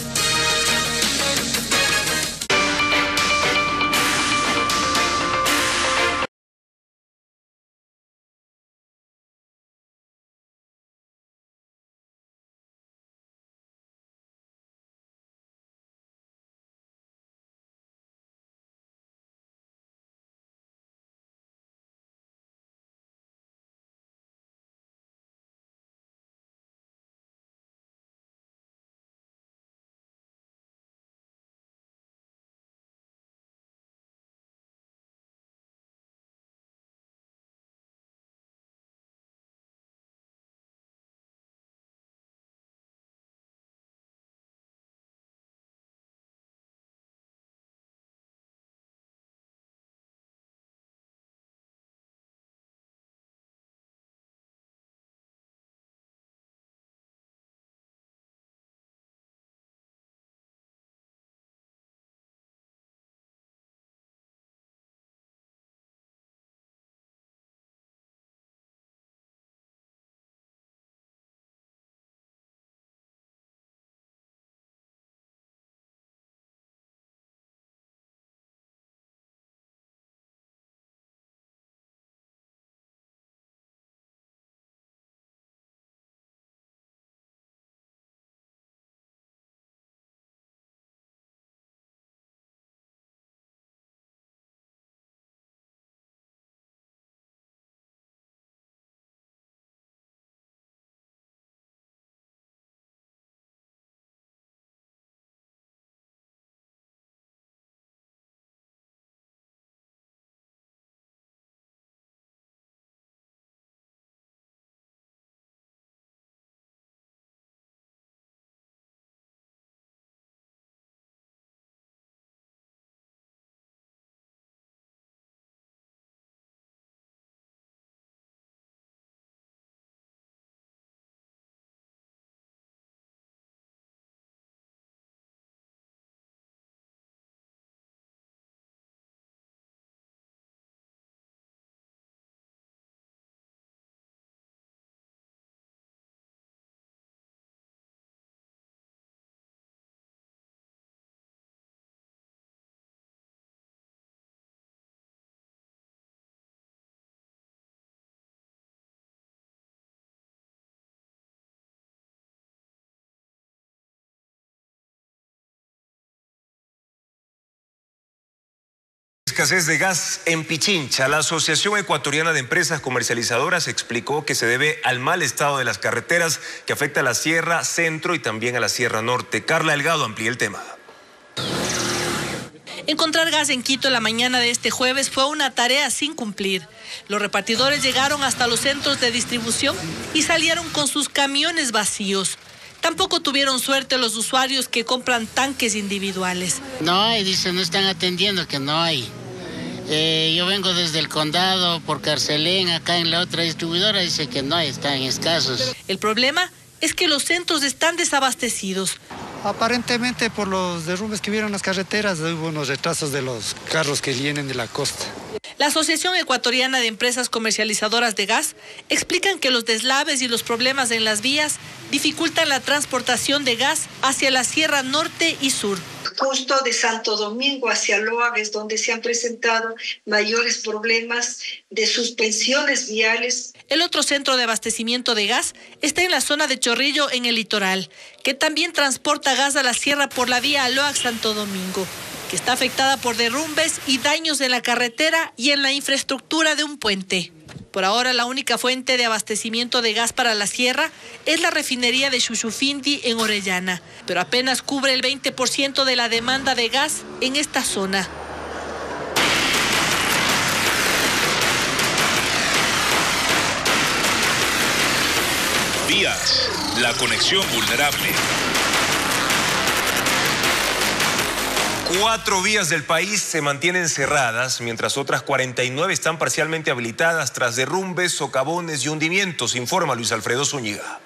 escasez de gas en Pichincha. La Asociación Ecuatoriana de Empresas Comercializadoras explicó que se debe al mal estado de las carreteras que afecta a la Sierra Centro y también a la Sierra Norte. Carla Delgado amplía el tema. Encontrar gas en Quito la mañana de este jueves fue una tarea sin cumplir. Los repartidores llegaron hasta los centros de distribución y salieron con sus camiones vacíos. Tampoco tuvieron suerte los usuarios que compran tanques individuales. No hay, dicen, no están atendiendo, que no hay. Eh, yo vengo desde el condado por Carcelén, acá en la otra distribuidora dice que no hay, están escasos. El problema es que los centros están desabastecidos. Aparentemente por los derrumbes que vieron las carreteras hubo unos retrasos de los carros que vienen de la costa. La Asociación Ecuatoriana de Empresas Comercializadoras de Gas explican que los deslaves y los problemas en las vías dificultan la transportación de gas hacia la Sierra Norte y Sur. Justo de Santo Domingo hacia Loaga es donde se han presentado mayores problemas de suspensiones viales. El otro centro de abastecimiento de gas está en la zona de Chorrillo, en el litoral, que también transporta gas a la sierra por la vía Loaga-Santo Domingo, que está afectada por derrumbes y daños en la carretera y en la infraestructura de un puente. Por ahora, la única fuente de abastecimiento de gas para la sierra es la refinería de Xuxufindi en Orellana, pero apenas cubre el veinte por ciento de la demanda de gas en esta zona. Vías, la conexión vulnerable. Cuatro vías del país se mantienen cerradas, mientras otras cuarenta y nueve están parcialmente habilitadas tras derrumbes, socavones y hundimientos, informa Luis Alfredo Zúñiga.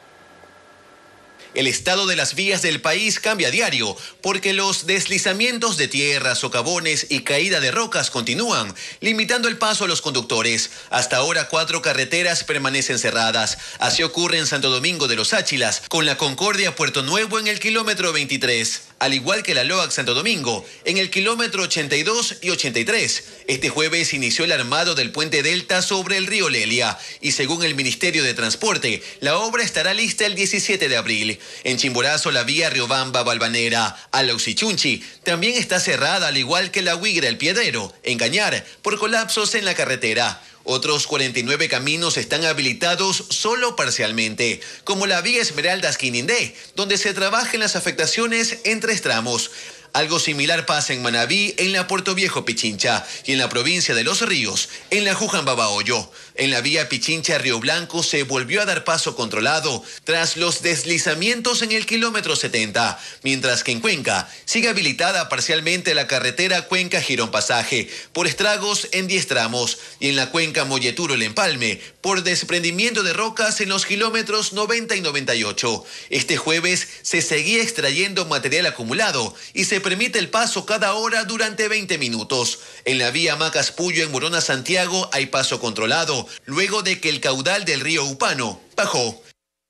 El estado de las vías del país cambia a diario porque los deslizamientos de tierra, socavones y caída de rocas continúan, limitando el paso a los conductores. Hasta ahora cuatro carreteras permanecen cerradas. Así ocurre en Santo Domingo de los Áchilas, con la Concordia Puerto Nuevo en el kilómetro veintitrés, al igual que la Loaga Santo Domingo, en el kilómetro ochenta y dos y ochenta y tres. Este jueves inició el armado del puente Delta sobre el río Lelia y según el Ministerio de Transporte, la obra estará lista el diecisiete de abril. En Chimborazo, la vía Riobamba-Balvanera a Lausichunchi también está cerrada, al igual que la Huigra El Piedrero, en Cañar, por colapsos en la carretera. Otros cuarenta y nueve caminos están habilitados solo parcialmente, como la vía Esmeraldas-Quinindé, donde se trabaja en las afectaciones en tres tramos. Algo similar pasa en Manabí, en la Puerto Viejo Pichincha y en la provincia de Los Ríos, en la Jujambabahoyo. En la vía Pichincha-Río Blanco se volvió a dar paso controlado tras los deslizamientos en el kilómetro setenta, mientras que en Cuenca sigue habilitada parcialmente la carretera Cuenca-Girón Pasaje por estragos en diez tramos y en la Cuenca Molleturo-El Empalme por desprendimiento de rocas en los kilómetros noventa y noventa y ocho. Este jueves se seguía extrayendo material acumulado y se permite el paso cada hora durante veinte minutos. En la vía Macas-Puyo en Morona, Santiago, hay paso controlado, luego de que el caudal del río Upano bajó.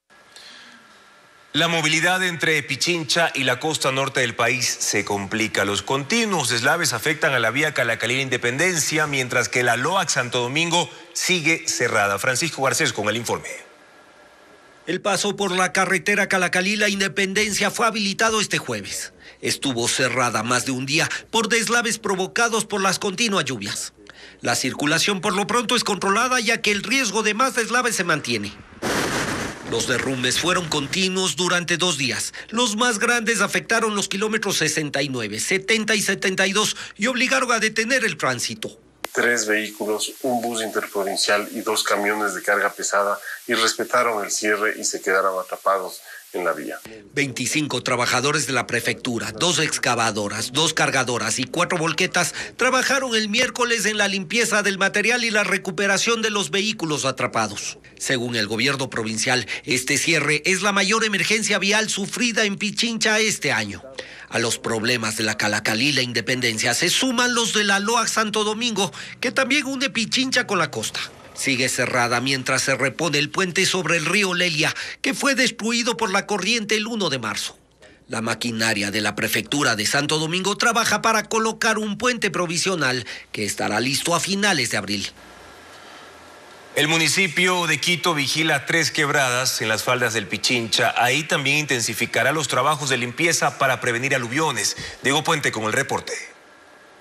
La movilidad entre Pichincha y la costa norte del país se complica. Los continuos deslaves afectan a la vía Calacalila-Independencia, mientras que la Loaga Santo Domingo sigue cerrada. Francisco Garcés con el informe. El paso por la carretera Calacalila-Independencia fue habilitado este jueves. Estuvo cerrada más de un día por deslaves provocados por las continuas lluvias. La circulación por lo pronto es controlada, ya que el riesgo de más deslaves se mantiene. Los derrumbes fueron continuos durante dos días. Los más grandes afectaron los kilómetros sesenta y nueve, setenta y setenta y dos y obligaron a detener el tránsito. Tres vehículos, un bus interprovincial y dos camiones de carga pesada y respetaron el cierre y se quedaron atrapados en la vía. veinticinco trabajadores de la prefectura, dos excavadoras, dos cargadoras y cuatro volquetas trabajaron el miércoles en la limpieza del material y la recuperación de los vehículos atrapados. Según el gobierno provincial, este cierre es la mayor emergencia vial sufrida en Pichincha este año. A los problemas de la Calacalila Independencia se suman los de la Loaga Santo Domingo, que también une Pichincha con la costa. Sigue cerrada mientras se repone el puente sobre el río Lelia, que fue destruido por la corriente el primero de marzo. La maquinaria de la prefectura de Santo Domingo trabaja para colocar un puente provisional que estará listo a finales de abril. El municipio de Quito vigila tres quebradas en las faldas del Pichincha. Ahí también intensificará los trabajos de limpieza para prevenir aluviones. Diego Puente con el reporte.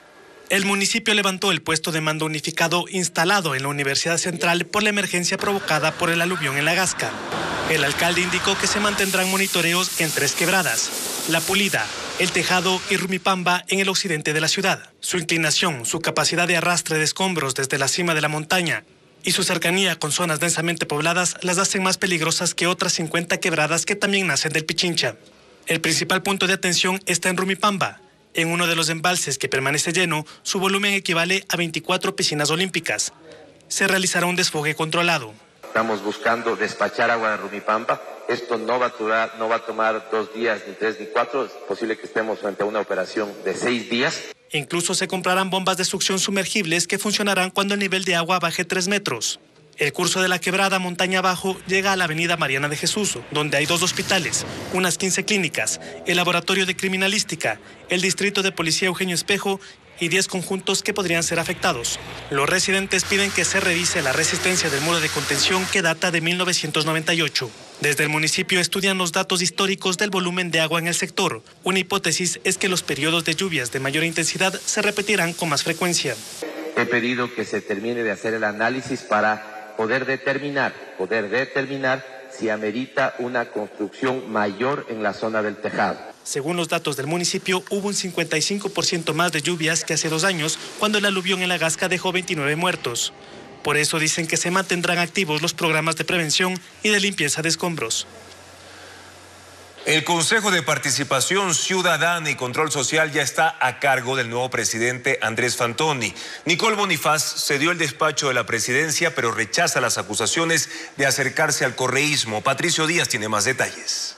El municipio levantó el puesto de mando unificado instalado en la Universidad Central por la emergencia provocada por el aluvión en La Gasca. El alcalde indicó que se mantendrán monitoreos en tres quebradas: La Pulida, El Tejado y Rumipamba en el occidente de la ciudad. Su inclinación, su capacidad de arrastre de escombros desde la cima de la montaña y su cercanía con zonas densamente pobladas las hacen más peligrosas que otras cincuenta quebradas que también nacen del Pichincha. El principal punto de atención está en Rumipamba. En uno de los embalses que permanece lleno, su volumen equivale a veinticuatro piscinas olímpicas. Se realizará un desfogue controlado. Estamos buscando despachar agua de Rumipamba. Esto no va a durar, no va a tomar dos días, ni tres, ni cuatro. Es posible que estemos frente a una operación de seis días. Incluso se comprarán bombas de succión sumergibles que funcionarán cuando el nivel de agua baje tres metros. El curso de la quebrada montaña abajo llega a la avenida Mariana de Jesús, donde hay dos hospitales, unas quince clínicas, el laboratorio de criminalística, el distrito de policía Eugenio Espejo y diez conjuntos que podrían ser afectados. Los residentes piden que se revise la resistencia del muro de contención que data de mil novecientos noventa y ocho. Desde el municipio estudian los datos históricos del volumen de agua en el sector. Una hipótesis es que los periodos de lluvias de mayor intensidad se repetirán con más frecuencia. He pedido que se termine de hacer el análisis para poder determinar, poder determinar si amerita una construcción mayor en la zona del Tejado. Según los datos del municipio, hubo un cincuenta y cinco por ciento más de lluvias que hace dos años, cuando el aluvión en La Gasca dejó veintinueve muertos. Por eso dicen que se mantendrán activos los programas de prevención y de limpieza de escombros. El Consejo de Participación Ciudadana y Control Social ya está a cargo del nuevo presidente Andrés Fantoni. Nicole Bonifaz cedió el despacho de la presidencia, pero rechaza las acusaciones de acercarse al correísmo. Patricio Díaz tiene más detalles.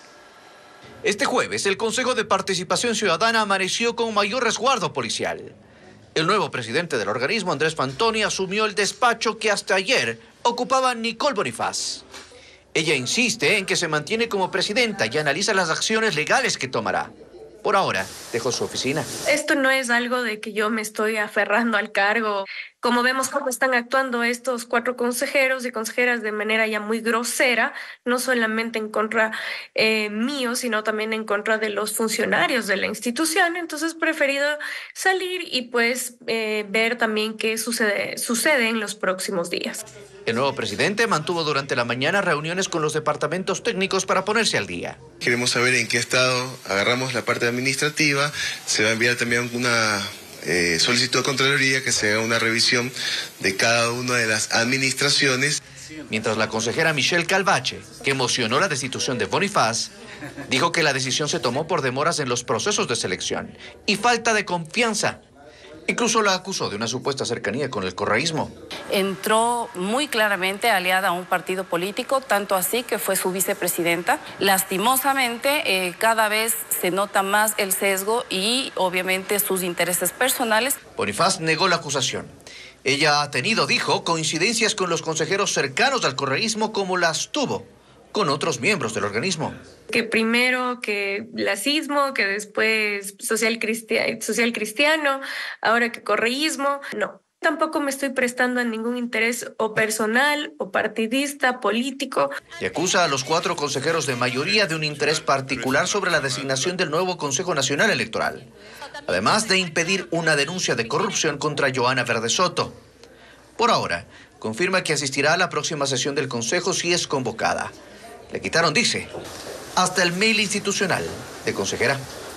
Este jueves, el Consejo de Participación Ciudadana amaneció con mayor resguardo policial. El nuevo presidente del organismo, Andrés Fantoni, asumió el despacho que hasta ayer ocupaba Nicole Bonifaz. Ella insiste en que se mantiene como presidenta y analiza las acciones legales que tomará. Por ahora, dejó su oficina. Esto no es algo de que yo me estoy aferrando al cargo. Como vemos cómo están actuando estos cuatro consejeros y consejeras de manera ya muy grosera, no solamente en contra eh, mío, sino también en contra de los funcionarios de la institución. Entonces he preferido salir y pues eh, ver también qué sucede, sucede en los próximos días. El nuevo presidente mantuvo durante la mañana reuniones con los departamentos técnicos para ponerse al día. Queremos saber en qué estado agarramos la parte administrativa. Se va a enviar también una eh, solicitud de Contraloría que se haga una revisión de cada una de las administraciones. Mientras la consejera Michelle Calvache, que emocionó la destitución de Bonifaz, dijo que la decisión se tomó por demoras en los procesos de selección y falta de confianza. Incluso la acusó de una supuesta cercanía con el correísmo. Entró muy claramente aliada a un partido político, tanto así que fue su vicepresidenta. Lastimosamente, eh, cada vez se nota más el sesgo y obviamente sus intereses personales. Bonifaz negó la acusación. Ella ha tenido, dijo, coincidencias con los consejeros cercanos al correísmo como las tuvo con otros miembros del organismo. Que primero que lacismo, que después social, cristiano, social cristiano, ahora que correísmo, no. Tampoco me estoy prestando a ningún interés o personal o partidista, político. Y acusa a los cuatro consejeros de mayoría de un interés particular sobre la designación del nuevo Consejo Nacional Electoral, además de impedir una denuncia de corrupción contra Joana Verde Soto. Por ahora, confirma que asistirá a la próxima sesión del Consejo si es convocada. Le quitaron, dice, hasta el mail institucional de consejera.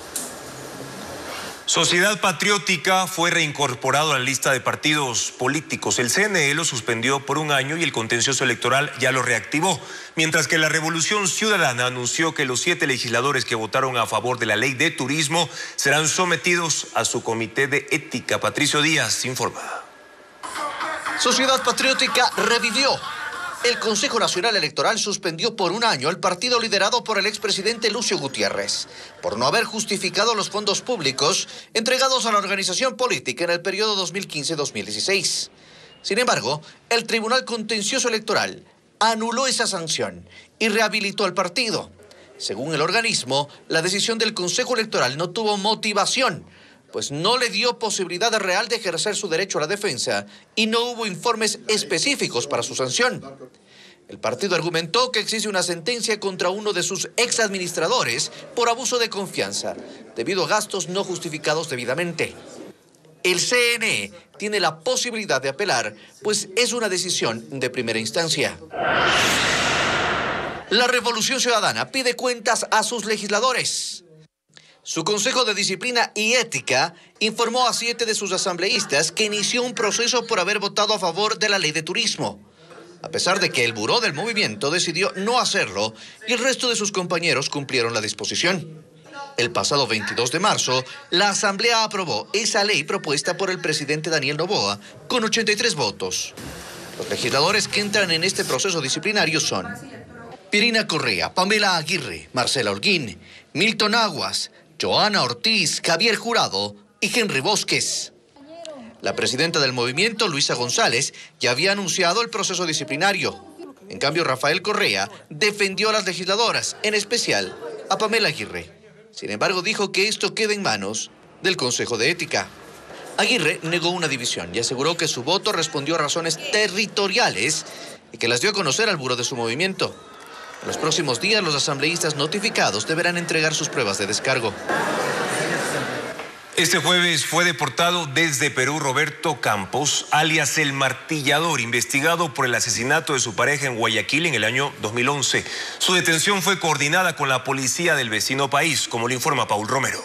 Sociedad Patriótica fue reincorporado a la lista de partidos políticos. El C N E lo suspendió por un año y el contencioso electoral ya lo reactivó. Mientras que la Revolución Ciudadana anunció que los siete legisladores que votaron a favor de la ley de turismo serán sometidos a su comité de ética. Patricio Díaz informa. Sociedad Patriótica revivió. El Consejo Nacional Electoral suspendió por un año el partido liderado por el expresidente Lucio Gutiérrez, por no haber justificado los fondos públicos entregados a la organización política en el periodo dos mil quince a dos mil dieciséis. Sin embargo, el Tribunal Contencioso Electoral anuló esa sanción y rehabilitó al partido. Según el organismo, la decisión del Consejo Electoral no tuvo motivación, pues no le dio posibilidad real de ejercer su derecho a la defensa y no hubo informes específicos para su sanción. El partido argumentó que existe una sentencia contra uno de sus exadministradores por abuso de confianza, debido a gastos no justificados debidamente. El C N E tiene la posibilidad de apelar, pues es una decisión de primera instancia. La Revolución Ciudadana pide cuentas a sus legisladores. Su Consejo de Disciplina y Ética informó a siete de sus asambleístas que inició un proceso por haber votado a favor de la ley de turismo, a pesar de que el buró del movimiento decidió no hacerlo y el resto de sus compañeros cumplieron la disposición. El pasado veintidós de marzo, la Asamblea aprobó esa ley propuesta por el presidente Daniel Noboa con ochenta y tres votos. Los legisladores que entran en este proceso disciplinario son Pirina Correa, Pamela Aguirre, Marcela Holguín, Milton Aguas, Joana Ortiz, Javier Jurado y Henry Bosques. La presidenta del movimiento, Luisa González, ya había anunciado el proceso disciplinario. En cambio, Rafael Correa defendió a las legisladoras, en especial a Pamela Aguirre. Sin embargo, dijo que esto queda en manos del Consejo de Ética. Aguirre negó una división y aseguró que su voto respondió a razones territoriales y que las dio a conocer al buró de su movimiento. En los próximos días, los asambleístas notificados deberán entregar sus pruebas de descargo. Este jueves fue deportado desde Perú Roberto Campos, alias El Martillador, investigado por el asesinato de su pareja en Guayaquil en el año dos mil once. Su detención fue coordinada con la policía del vecino país, como le informa Paul Romero.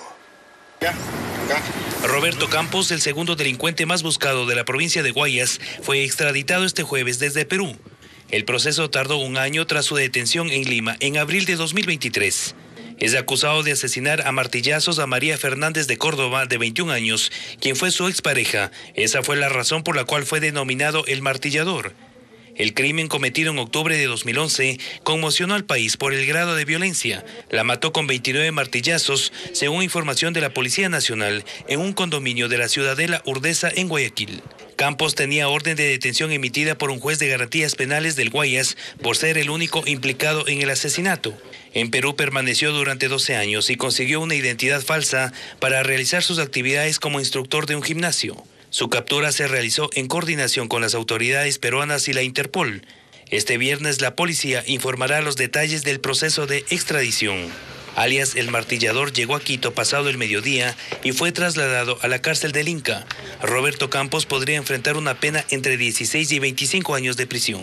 Roberto Campos, el segundo delincuente más buscado de la provincia de Guayas, fue extraditado este jueves desde Perú. El proceso tardó un año tras su detención en Lima en abril de dos mil veintitrés. Es acusado de asesinar a martillazos a María Fernández de Córdoba, de veintiún años, quien fue su expareja. Esa fue la razón por la cual fue denominado El Martillador. El crimen cometido en octubre de dos mil once conmocionó al país por el grado de violencia. La mató con veintinueve martillazos, según información de la Policía Nacional, en un condominio de la Ciudadela Urdesa en Guayaquil. Campos tenía orden de detención emitida por un juez de garantías penales del Guayas por ser el único implicado en el asesinato. En Perú permaneció durante doce años y consiguió una identidad falsa para realizar sus actividades como instructor de un gimnasio. Su captura se realizó en coordinación con las autoridades peruanas y la Interpol. Este viernes la policía informará los detalles del proceso de extradición. Alias El Martillador llegó a Quito pasado el mediodía y fue trasladado a la cárcel del Inca. Roberto Campos podría enfrentar una pena entre dieciséis y veinticinco años de prisión.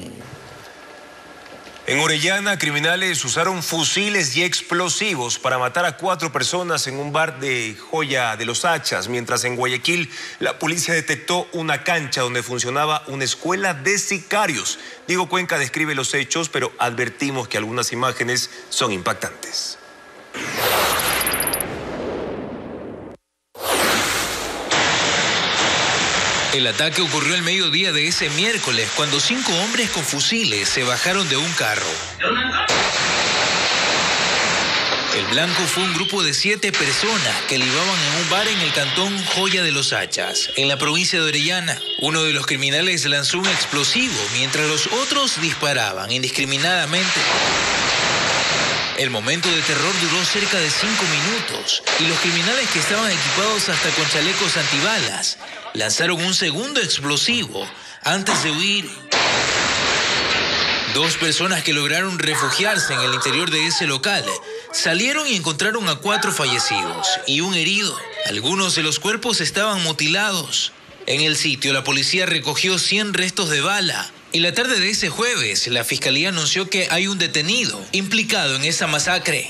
En Orellana, criminales usaron fusiles y explosivos para matar a cuatro personas en un bar de Joya de los Hachas, mientras en Guayaquil la policía detectó una cancha donde funcionaba una escuela de sicarios. Diego Cuenca describe los hechos, pero advertimos que algunas imágenes son impactantes. El ataque ocurrió al mediodía de ese miércoles, cuando cinco hombres con fusiles se bajaron de un carro. El blanco fue un grupo de siete personas que libaban en un bar en el cantón Joya de los Hachas, en la provincia de Orellana. Uno de los criminales lanzó un explosivo, mientras los otros disparaban indiscriminadamente. El momento de terror duró cerca de cinco minutos y los criminales, que estaban equipados hasta con chalecos antibalas, lanzaron un segundo explosivo antes de huir. Dos personas que lograron refugiarse en el interior de ese local salieron y encontraron a cuatro fallecidos y un herido. Algunos de los cuerpos estaban mutilados. En el sitio, la policía recogió cien restos de bala. Y la tarde de ese jueves, la fiscalía anunció que hay un detenido implicado en esa masacre.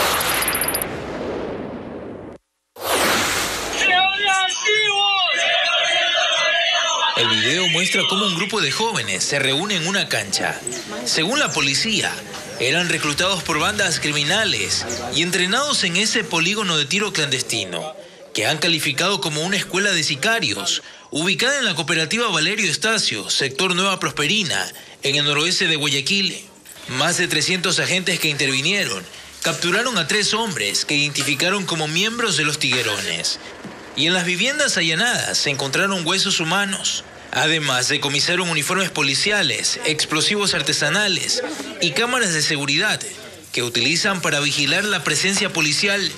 El video muestra cómo un grupo de jóvenes se reúne en una cancha. Según la policía, eran reclutados por bandas criminales y entrenados en ese polígono de tiro clandestino, que han calificado como una escuela de sicarios, ubicada en la cooperativa Valerio Estacio, sector Nueva Prosperina, en el noroeste de Guayaquil. Más de trescientos agentes que intervinieron capturaron a tres hombres que identificaron como miembros de los tiguerones. Y en las viviendas allanadas se encontraron huesos humanos. Además, decomisaron uniformes policiales, explosivos artesanales y cámaras de seguridad que utilizan para vigilar la presencia policial.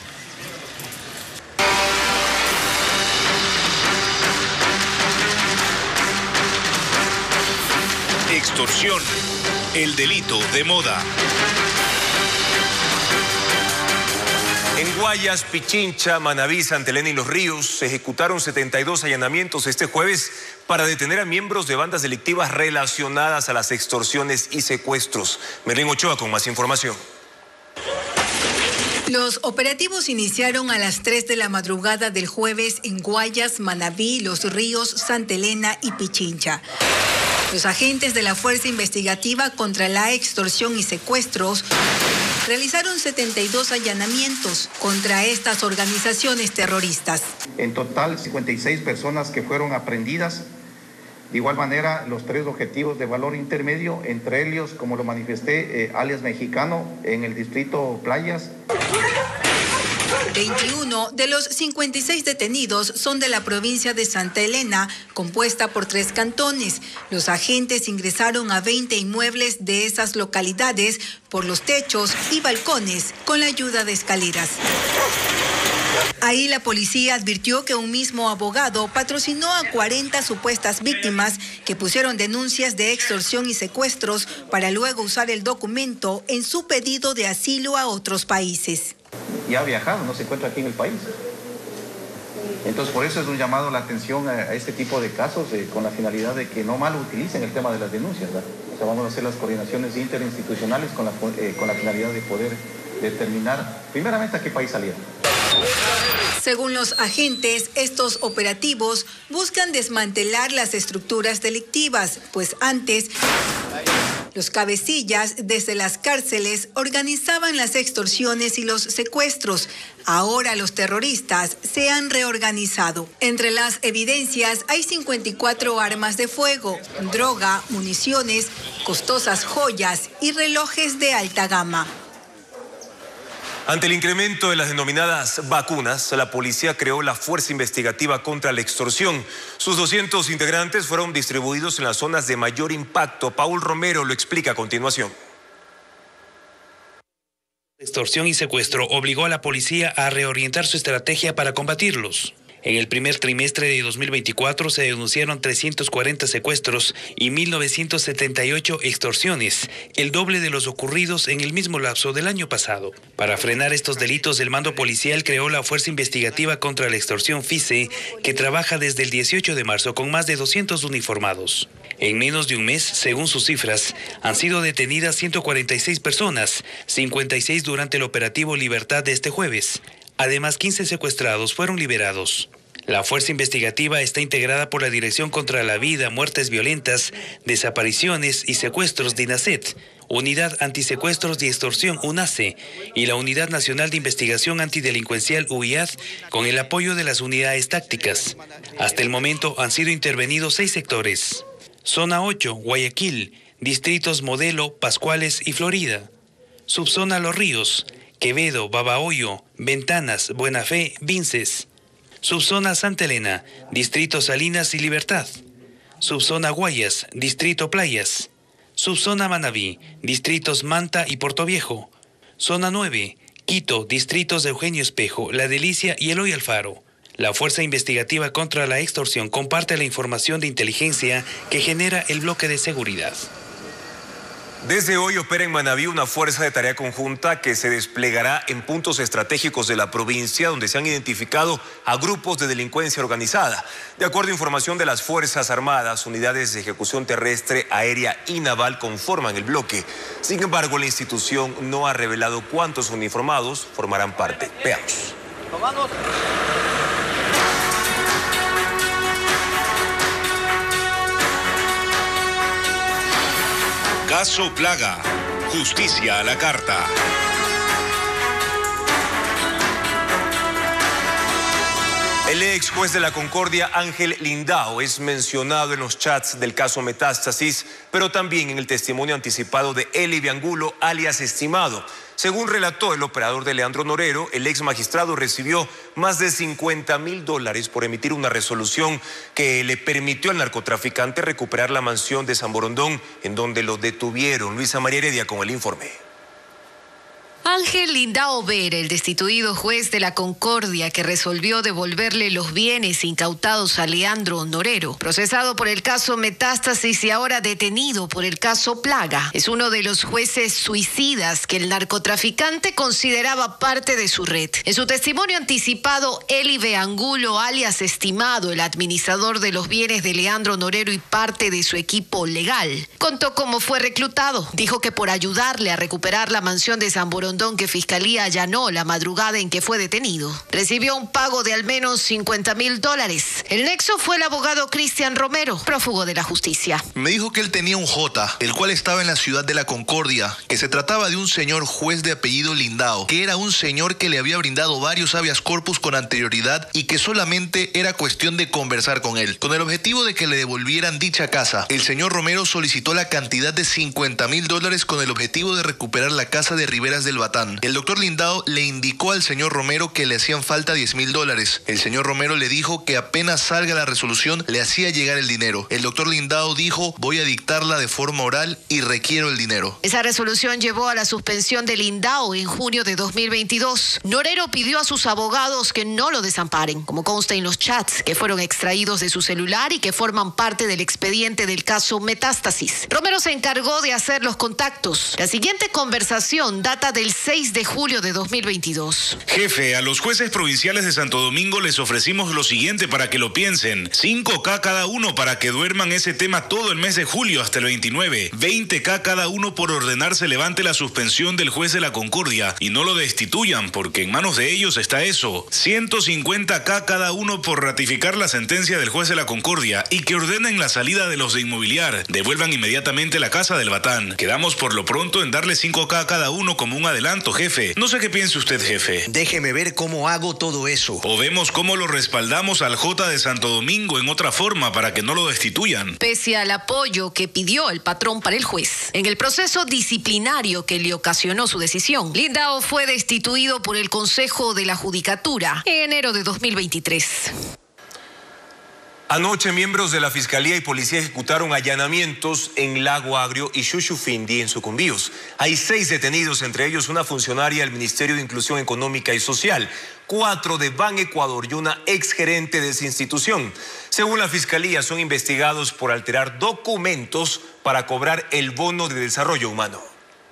Extorsión, el delito de moda. En Guayas, Pichincha, Manabí, Santa Elena y Los Ríos se ejecutaron setenta y dos allanamientos este jueves para detener a miembros de bandas delictivas relacionadas a las extorsiones y secuestros. Merlín Ochoa con más información. Los operativos iniciaron a las tres de la madrugada del jueves en Guayas, Manabí, Los Ríos, Santa Elena y Pichincha. Los agentes de la Fuerza Investigativa contra la Extorsión y Secuestros realizaron setenta y dos allanamientos contra estas organizaciones terroristas. En total, cincuenta y seis personas que fueron aprehendidas. De igual manera, los tres objetivos de valor intermedio, entre ellos, como lo manifesté, eh, alias Mexicano, en el distrito Playas. veintiuno de los cincuenta y seis detenidos son de la provincia de Santa Elena, compuesta por tres cantones. Los agentes ingresaron a veinte inmuebles de esas localidades por los techos y balcones con la ayuda de escaleras. Ahí la policía advirtió que un mismo abogado patrocinó a cuarenta supuestas víctimas que pusieron denuncias de extorsión y secuestros para luego usar el documento en su pedido de asilo a otros países. Ya ha viajado, no se encuentra aquí en el país. Entonces, por eso es un llamado a la atención a, a este tipo de casos eh, con la finalidad de que no mal utilicen el tema de las denuncias, ¿verdad? O sea, vamos a hacer las coordinaciones interinstitucionales con la, eh, con la finalidad de poder determinar primeramente a qué país salieron. Según los agentes, estos operativos buscan desmantelar las estructuras delictivas, pues antes los cabecillas desde las cárceles organizaban las extorsiones y los secuestros. Ahora los terroristas se han reorganizado. Entre las evidencias hay cincuenta y cuatro armas de fuego, droga, municiones, costosas joyas y relojes de alta gama. Ante el incremento de las denominadas vacunas, la policía creó la Fuerza Investigativa contra la Extorsión. Sus doscientos integrantes fueron distribuidos en las zonas de mayor impacto. Paul Romero lo explica a continuación. Extorsión y secuestro obligó a la policía a reorientar su estrategia para combatirlos. En el primer trimestre de dos mil veinticuatro se denunciaron trescientos cuarenta secuestros y mil novecientos setenta y ocho extorsiones, el doble de los ocurridos en el mismo lapso del año pasado. Para frenar estos delitos, el mando policial creó la Fuerza Investigativa contra la Extorsión FICE, que trabaja desde el dieciocho de marzo con más de doscientos uniformados. En menos de un mes, según sus cifras, han sido detenidas ciento cuarenta y seis personas, cincuenta y seis durante el operativo Libertad de este jueves. Además, quince secuestrados fueron liberados. La Fuerza Investigativa está integrada por la Dirección contra la Vida, Muertes Violentas, Desapariciones y Secuestros de INACET, Unidad Antisecuestros y Extorsión UNACE y la Unidad Nacional de Investigación Antidelincuencial U I A D, con el apoyo de las unidades tácticas. Hasta el momento han sido intervenidos seis sectores. Zona ocho, Guayaquil, distritos Modelo, Pascuales y Florida. Subzona Los Ríos, Quevedo, Babahoyo, Ventanas, Buena Fe, Vinces. Subzona Santa Elena, Distrito Salinas y Libertad. Subzona Guayas, Distrito Playas. Subzona Manabí, Distritos Manta y Portoviejo. Zona nueve, Quito, Distritos de Eugenio Espejo, La Delicia y Eloy Alfaro. La Fuerza Investigativa contra la Extorsión comparte la información de inteligencia que genera el bloque de seguridad. Desde hoy opera en Manabí una fuerza de tarea conjunta que se desplegará en puntos estratégicos de la provincia donde se han identificado a grupos de delincuencia organizada. De acuerdo a información de las Fuerzas Armadas, unidades de ejecución terrestre, aérea y naval conforman el bloque. Sin embargo, la institución no ha revelado cuántos uniformados formarán parte. Veamos. Caso Plaga. Justicia a la carta. El ex juez de la Concordia, Ángel Lindao, es mencionado en los chats del caso Metástasis, pero también en el testimonio anticipado de Eli Biangulo, alias Estimado. Según relató el operador de Leandro Norero, el ex magistrado recibió más de cincuenta mil dólares por emitir una resolución que le permitió al narcotraficante recuperar la mansión de San Borondón, en donde lo detuvieron. Luisa María Heredia con el informe. Ángel Lindao Vera, el destituido juez de la Concordia que resolvió devolverle los bienes incautados a Leandro Norero, procesado por el caso Metástasis y ahora detenido por el caso Plaga, es uno de los jueces suicidas que el narcotraficante consideraba parte de su red. En su testimonio anticipado, Eli Beangulo, alias Estimado, el administrador de los bienes de Leandro Norero y parte de su equipo legal, contó cómo fue reclutado. Dijo que por ayudarle a recuperar la mansión de San Borondón que Fiscalía allanó la madrugada en que fue detenido, recibió un pago de al menos cincuenta mil dólares. El nexo fue el abogado Cristian Romero, prófugo de la justicia. Me dijo que él tenía un J, el cual estaba en la ciudad de la Concordia, que se trataba de un señor juez de apellido Lindao, que era un señor que le había brindado varios habeas corpus con anterioridad y que solamente era cuestión de conversar con él. Con el objetivo de que le devolvieran dicha casa, el señor Romero solicitó la cantidad de cincuenta mil dólares con el objetivo de recuperar la casa de Riberas del Batán. El doctor Lindao le indicó al señor Romero que le hacían falta diez mil dólares. El señor Romero le dijo que apenas salga la resolución le hacía llegar el dinero. El doctor Lindao dijo: voy a dictarla de forma oral y requiero el dinero. Esa resolución llevó a la suspensión de Lindao en junio de dos mil veintidós. Norero pidió a sus abogados que no lo desamparen, como consta en los chats que fueron extraídos de su celular y que forman parte del expediente del caso Metástasis. Romero se encargó de hacer los contactos. La siguiente conversación data del seis de julio de dos mil veintidós. Jefe, a los jueces provinciales de Santo Domingo les ofrecimos lo siguiente para que lo piensen. cinco K cada uno para que duerman ese tema todo el mes de julio hasta el veintinueve. veinte K cada uno por ordenar se levante la suspensión del juez de la Concordia y no lo destituyan, porque en manos de ellos está eso. ciento cincuenta K cada uno por ratificar la sentencia del juez de la Concordia y que ordenen la salida de los de Inmobiliar. Devuelvan inmediatamente la casa del Batán. Quedamos por lo pronto en darle cinco K a cada uno como un adelanto, jefe. No sé qué piense usted, jefe. Déjeme ver cómo hago todo eso. O vemos cómo lo respaldamos al J de Santo Domingo en otra forma para que no lo destituyan. Pese al apoyo que pidió el patrón para el juez, en el proceso disciplinario que le ocasionó su decisión, Lindao fue destituido por el Consejo de la Judicatura en enero de dos mil veintitrés. Anoche, miembros de la Fiscalía y Policía ejecutaron allanamientos en Lago Agrio y Chuchufindi, en Sucumbíos. Hay seis detenidos, entre ellos una funcionaria del Ministerio de Inclusión Económica y Social, cuatro de Ban Ecuador y una exgerente de esa institución. Según la Fiscalía, son investigados por alterar documentos para cobrar el bono de desarrollo humano.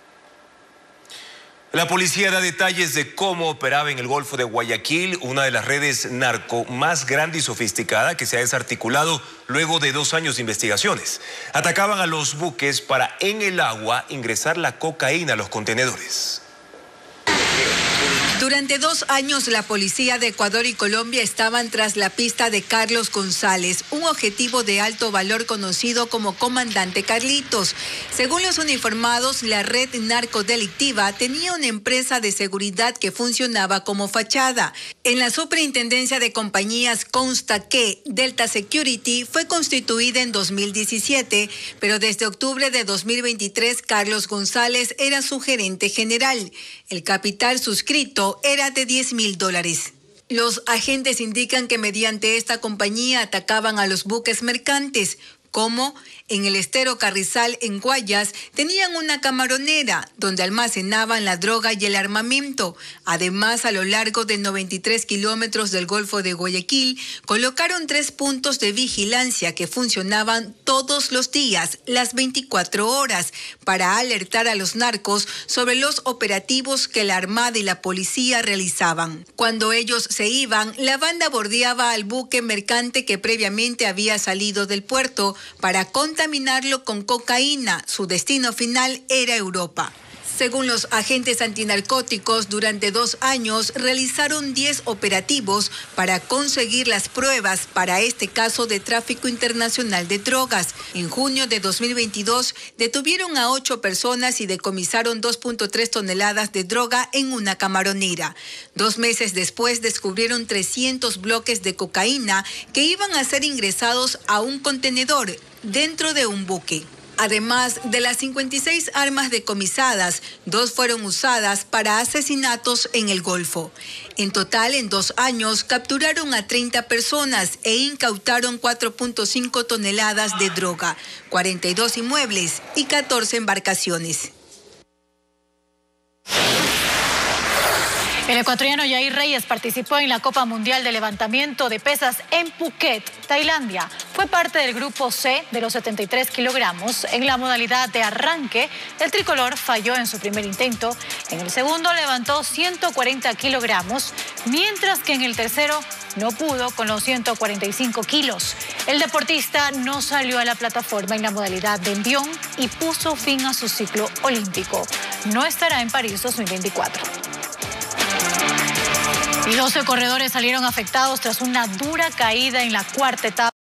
La policía da detalles de cómo operaba en el Golfo de Guayaquil una de las redes narco más grande y sofisticada que se ha desarticulado luego de dos años de investigaciones. Atacaban a los buques para en el agua ingresar la cocaína a los contenedores. Durante dos años, la policía de Ecuador y Colombia estaban tras la pista de Carlos González, un objetivo de alto valor conocido como Comandante Carlitos. Según los uniformados, la red narcodelictiva tenía una empresa de seguridad que funcionaba como fachada. En la superintendencia de compañías consta que Delta Security fue constituida en dos mil diecisiete, pero desde octubre de dos mil veintitrés, Carlos González era su gerente general. El capital suscrito era de diez mil dólares. Los agentes indican que mediante esta compañía atacaban a los buques mercantes, como en el estero Carrizal en Guayas tenían una camaronera donde almacenaban la droga y el armamento. Además, a lo largo de noventa y tres kilómetros del Golfo de Guayaquil, colocaron tres puntos de vigilancia que funcionaban todos los días, las veinticuatro horas, para alertar a los narcos sobre los operativos que la Armada y la policía realizaban. Cuando ellos se iban, la banda bordeaba al buque mercante que previamente había salido del puerto para contaminarlo con cocaína. Su destino final era Europa. Según los agentes antinarcóticos, durante dos años realizaron diez operativos para conseguir las pruebas para este caso de tráfico internacional de drogas. En junio de dos mil veintidós detuvieron a ocho personas y decomisaron dos punto tres toneladas de droga en una camaronera. Dos meses después descubrieron trescientos bloques de cocaína que iban a ser ingresados a un contenedor dentro de un buque. Además de las cincuenta y seis armas decomisadas, dos fueron usadas para asesinatos en el Golfo. En total, en dos años, capturaron a treinta personas e incautaron cuatro punto cinco toneladas de droga, cuarenta y dos inmuebles y catorce embarcaciones. El ecuatoriano Yair Reyes participó en la Copa Mundial de Levantamiento de Pesas en Phuket, Tailandia. Fue parte del grupo C de los setenta y tres kilogramos. En la modalidad de arranque, el tricolor falló en su primer intento. En el segundo levantó ciento cuarenta kilogramos, mientras que en el tercero no pudo con los ciento cuarenta y cinco kilos. El deportista no salió a la plataforma en la modalidad de envión y puso fin a su ciclo olímpico. No estará en París dos mil veinticuatro. Y doce corredores salieron afectados tras una dura caída en la cuarta etapa.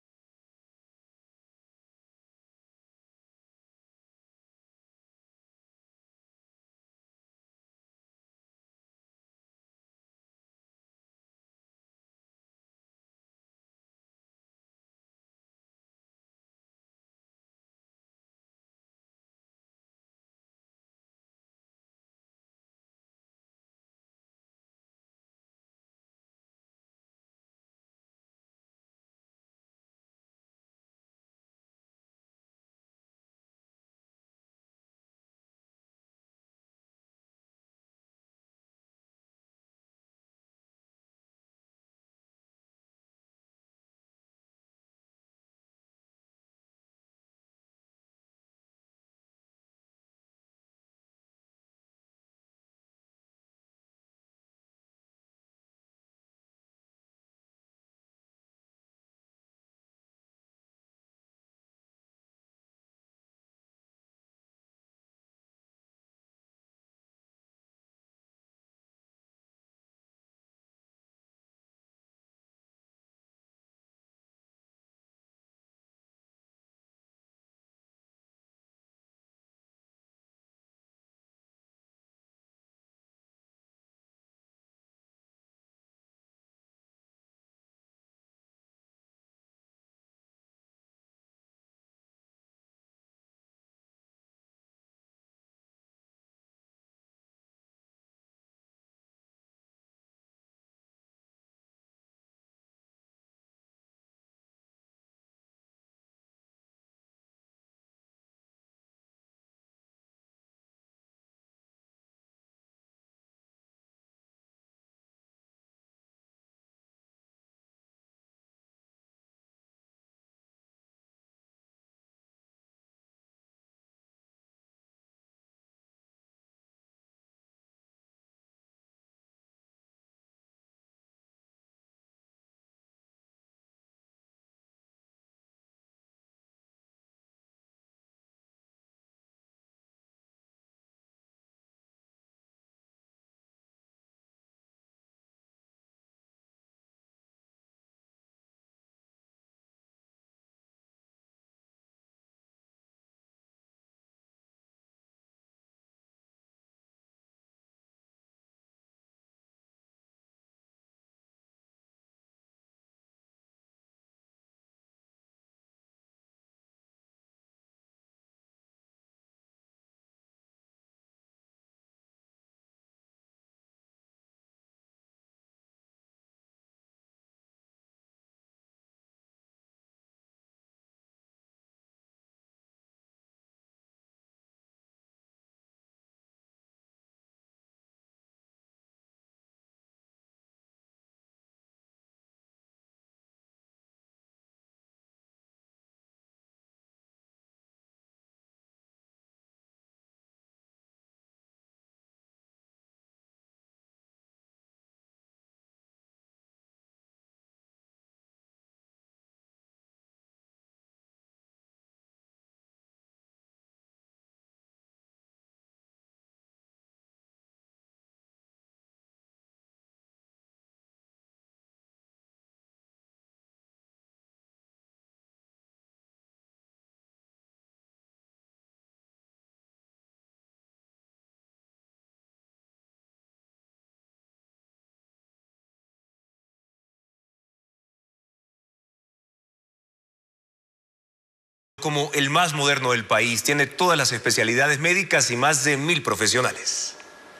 Como el más moderno del país, tiene todas las especialidades médicas y más de mil profesionales.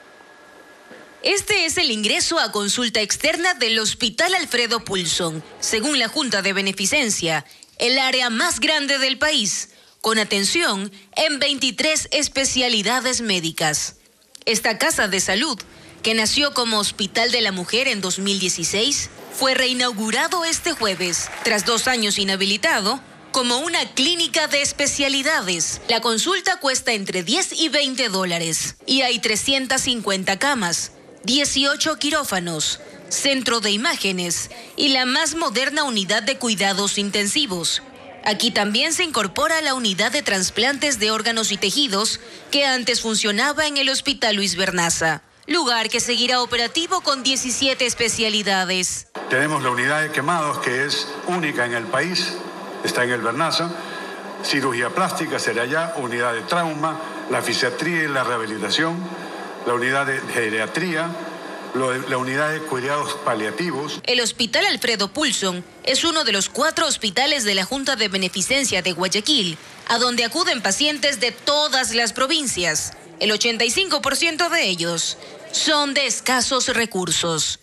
Este es el ingreso a consulta externa del Hospital Alfredo Pulson, según la Junta de Beneficencia, el área más grande del país, con atención en veintitrés especialidades médicas. Esta casa de salud que nació como Hospital de la Mujer en dos mil dieciséis, fue reinaugurado este jueves, tras dos años inhabilitado, como una clínica de especialidades. La consulta cuesta entre diez y veinte dólares y hay trescientas cincuenta camas, dieciocho quirófanos, centro de imágenes y la más moderna unidad de cuidados intensivos. Aquí también se incorpora la unidad de trasplantes de órganos y tejidos que antes funcionaba en el Hospital Luis Bernaza, lugar que seguirá operativo con diecisiete especialidades. Tenemos la unidad de quemados, que es única en el país, está en el Bernaza. Cirugía plástica será allá, unidad de trauma, la fisiatría y la rehabilitación, la unidad de geriatría, la unidad de cuidados paliativos. El Hospital Alfredo Pulson es uno de los cuatro hospitales de la Junta de Beneficencia de Guayaquil, a donde acuden pacientes de todas las provincias. El ochenta y cinco por ciento de ellos son de escasos recursos.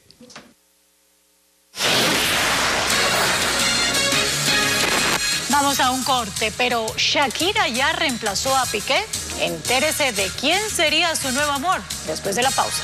Vamos a un corte, pero Shakira ya reemplazó a Piqué. Entérese de quién sería su nuevo amor después de la pausa.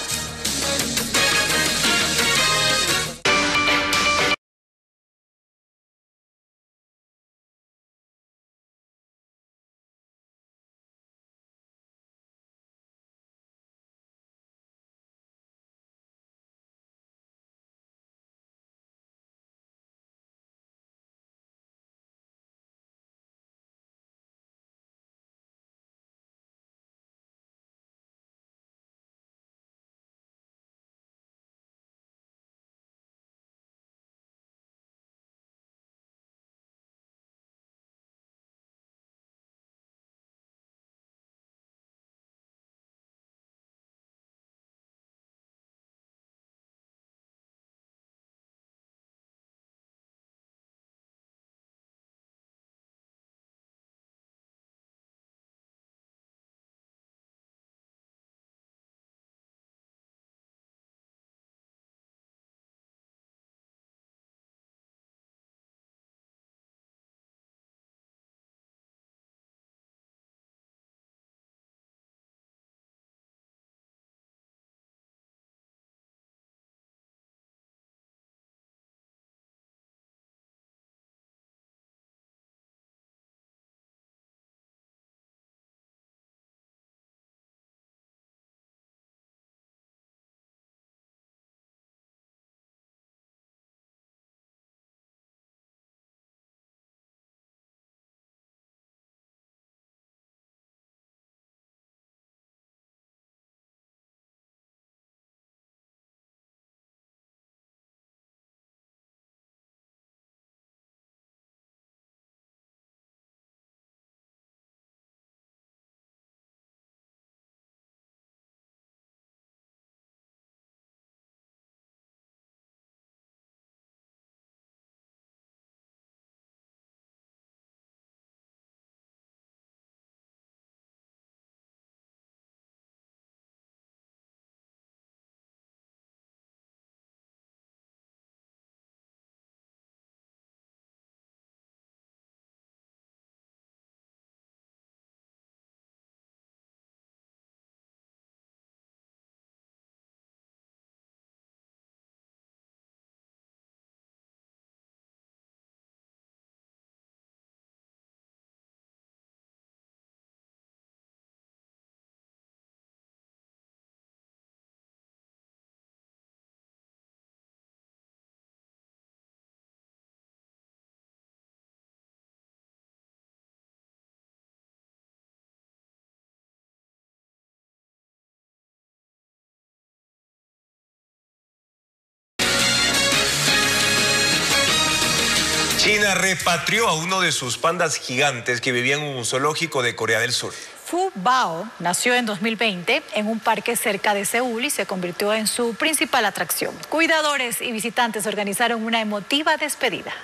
China repatrió a uno de sus pandas gigantes que vivía en un zoológico de Corea del Sur. Fu Bao nació en dos mil veinte en un parque cerca de Seúl y se convirtió en su principal atracción. Cuidadores y visitantes organizaron una emotiva despedida.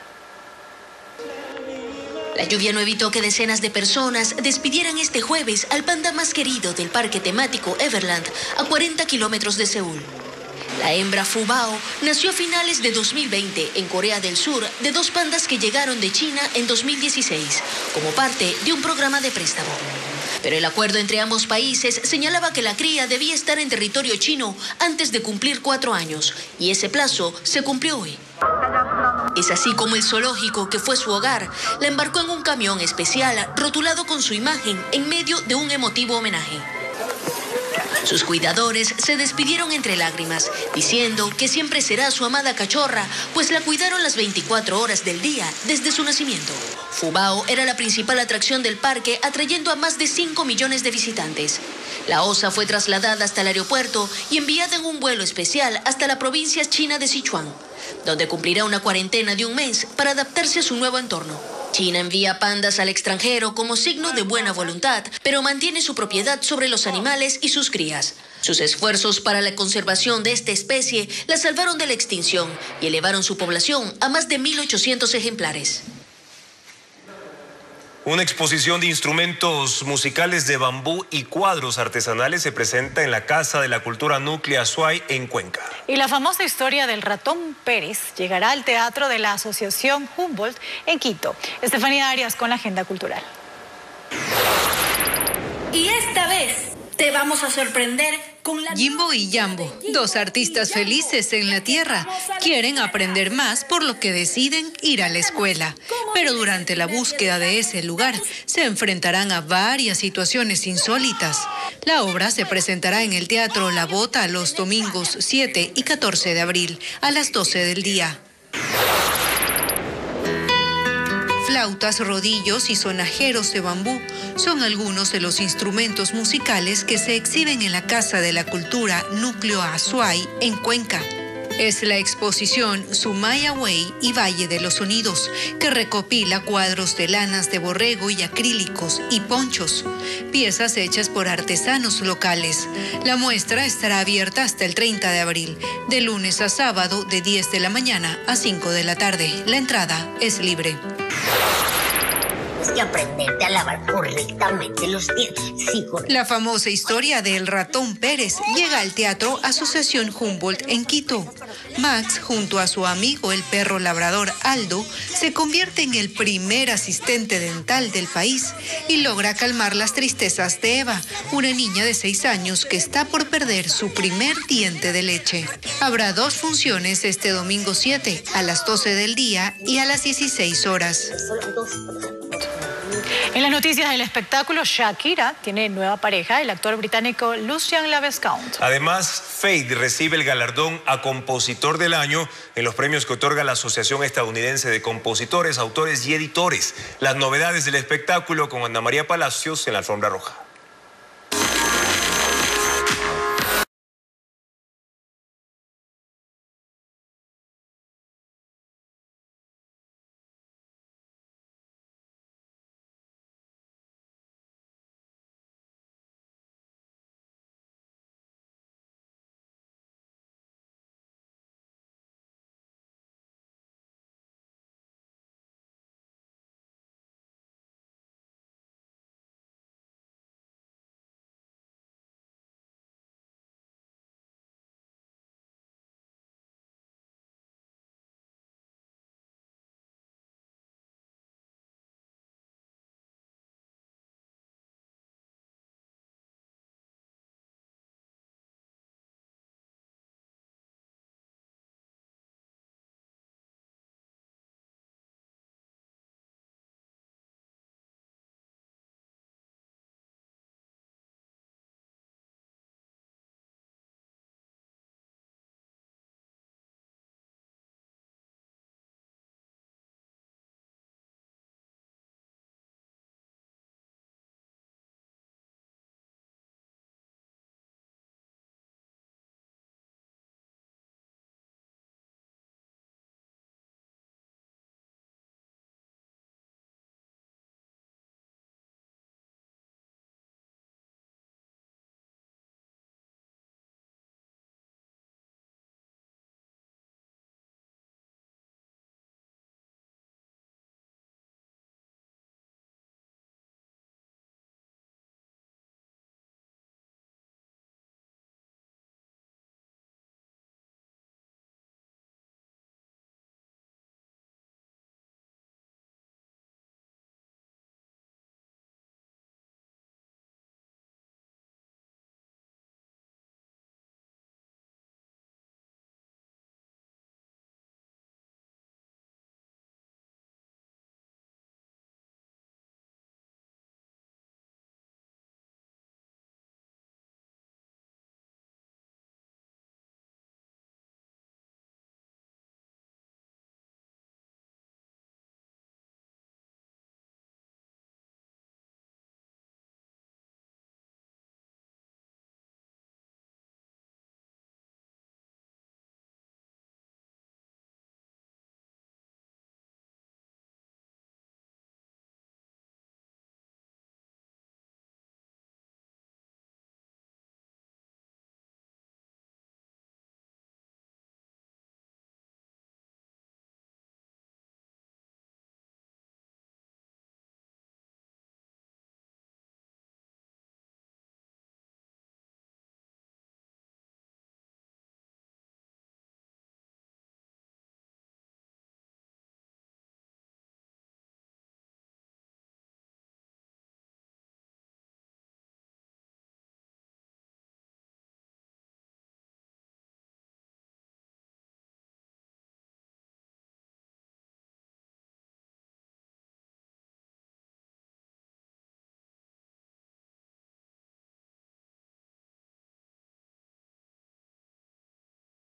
La lluvia no evitó que decenas de personas despidieran este jueves al panda más querido del parque temático Everland, a cuarenta kilómetros de Seúl. La hembra Fu Bao nació a finales de dos mil veinte en Corea del Sur de dos pandas que llegaron de China en dos mil dieciséis como parte de un programa de préstamo. Pero el acuerdo entre ambos países señalaba que la cría debía estar en territorio chino antes de cumplir cuatro años, y ese plazo se cumplió hoy. Es así como el zoológico, que fue su hogar, la embarcó en un camión especial rotulado con su imagen en medio de un emotivo homenaje. Sus cuidadores se despidieron entre lágrimas, diciendo que siempre será su amada cachorra, pues la cuidaron las veinticuatro horas del día desde su nacimiento. Fubao era la principal atracción del parque, atrayendo a más de cinco millones de visitantes. La osa fue trasladada hasta el aeropuerto y enviada en un vuelo especial hasta la provincia china de Sichuan, donde cumplirá una cuarentena de un mes para adaptarse a su nuevo entorno. China envía pandas al extranjero como signo de buena voluntad, pero mantiene su propiedad sobre los animales y sus crías. Sus esfuerzos para la conservación de esta especie la salvaron de la extinción y elevaron su población a más de mil ochocientos ejemplares. Una exposición de instrumentos musicales de bambú y cuadros artesanales se presenta en la Casa de la Cultura Núcleo Azuay en Cuenca. Y la famosa historia del ratón Pérez llegará al Teatro de la Asociación Humboldt en Quito. Estefanía Arias con la agenda cultural. Y esta vez te vamos a sorprender con la... Jimbo y Jambo, dos artistas felices en la tierra, quieren aprender más, por lo que deciden ir a la escuela. Pero durante la búsqueda de ese lugar se enfrentarán a varias situaciones insólitas. La obra se presentará en el Teatro La Bota los domingos siete y catorce de abril a las doce del día. Flautas, rodillos y sonajeros de bambú son algunos de los instrumentos musicales que se exhiben en la Casa de la Cultura Núcleo Azuay en Cuenca. Es la exposición Sumaya Way y Valle de los Sonidos, que recopila cuadros de lanas de borrego y acrílicos y ponchos, piezas hechas por artesanos locales. La muestra estará abierta hasta el treinta de abril, de lunes a sábado de diez de la mañana a cinco de la tarde. La entrada es libre. Tienes que aprenderte a lavar correctamente los dientes. Sí, la famosa historia del ratón Pérez llega al Teatro Asociación Humboldt en Quito. Max, junto a su amigo el perro labrador Aldo, se convierte en el primer asistente dental del país y logra calmar las tristezas de Eva, una niña de seis años que está por perder su primer diente de leche. Habrá dos funciones este domingo siete, a las doce del día y a las dieciséis horas. En las noticias del espectáculo, Shakira tiene nueva pareja, el actor británico Lucian Lavescount. Además, Feid recibe el galardón a Compositor del Año en los premios que otorga la Asociación Estadounidense de Compositores, Autores y Editores. Las novedades del espectáculo con Ana María Palacios en la alfombra roja.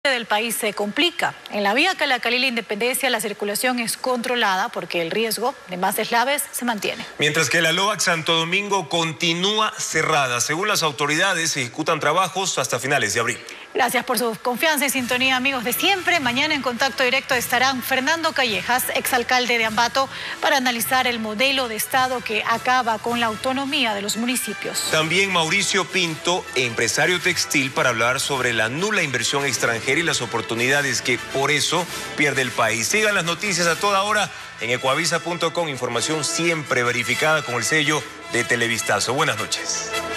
del país se complica. En la vía Calacalí-La Independencia la circulación es controlada porque el riesgo de más deslaves se mantiene. Mientras que la LOAC Santo Domingo continúa cerrada. Según las autoridades, se ejecutan trabajos hasta finales de abril. Gracias por su confianza y sintonía, amigos de siempre. Mañana en contacto directo estarán Fernando Callejas, exalcalde de Ambato, para analizar el modelo de Estado que acaba con la autonomía de los municipios. También Mauricio Pinto, empresario textil, para hablar sobre la nula inversión extranjera y las oportunidades que por eso pierde el país. Sigan las noticias a toda hora en ecuavisa punto com, información siempre verificada con el sello de Televistazo. Buenas noches.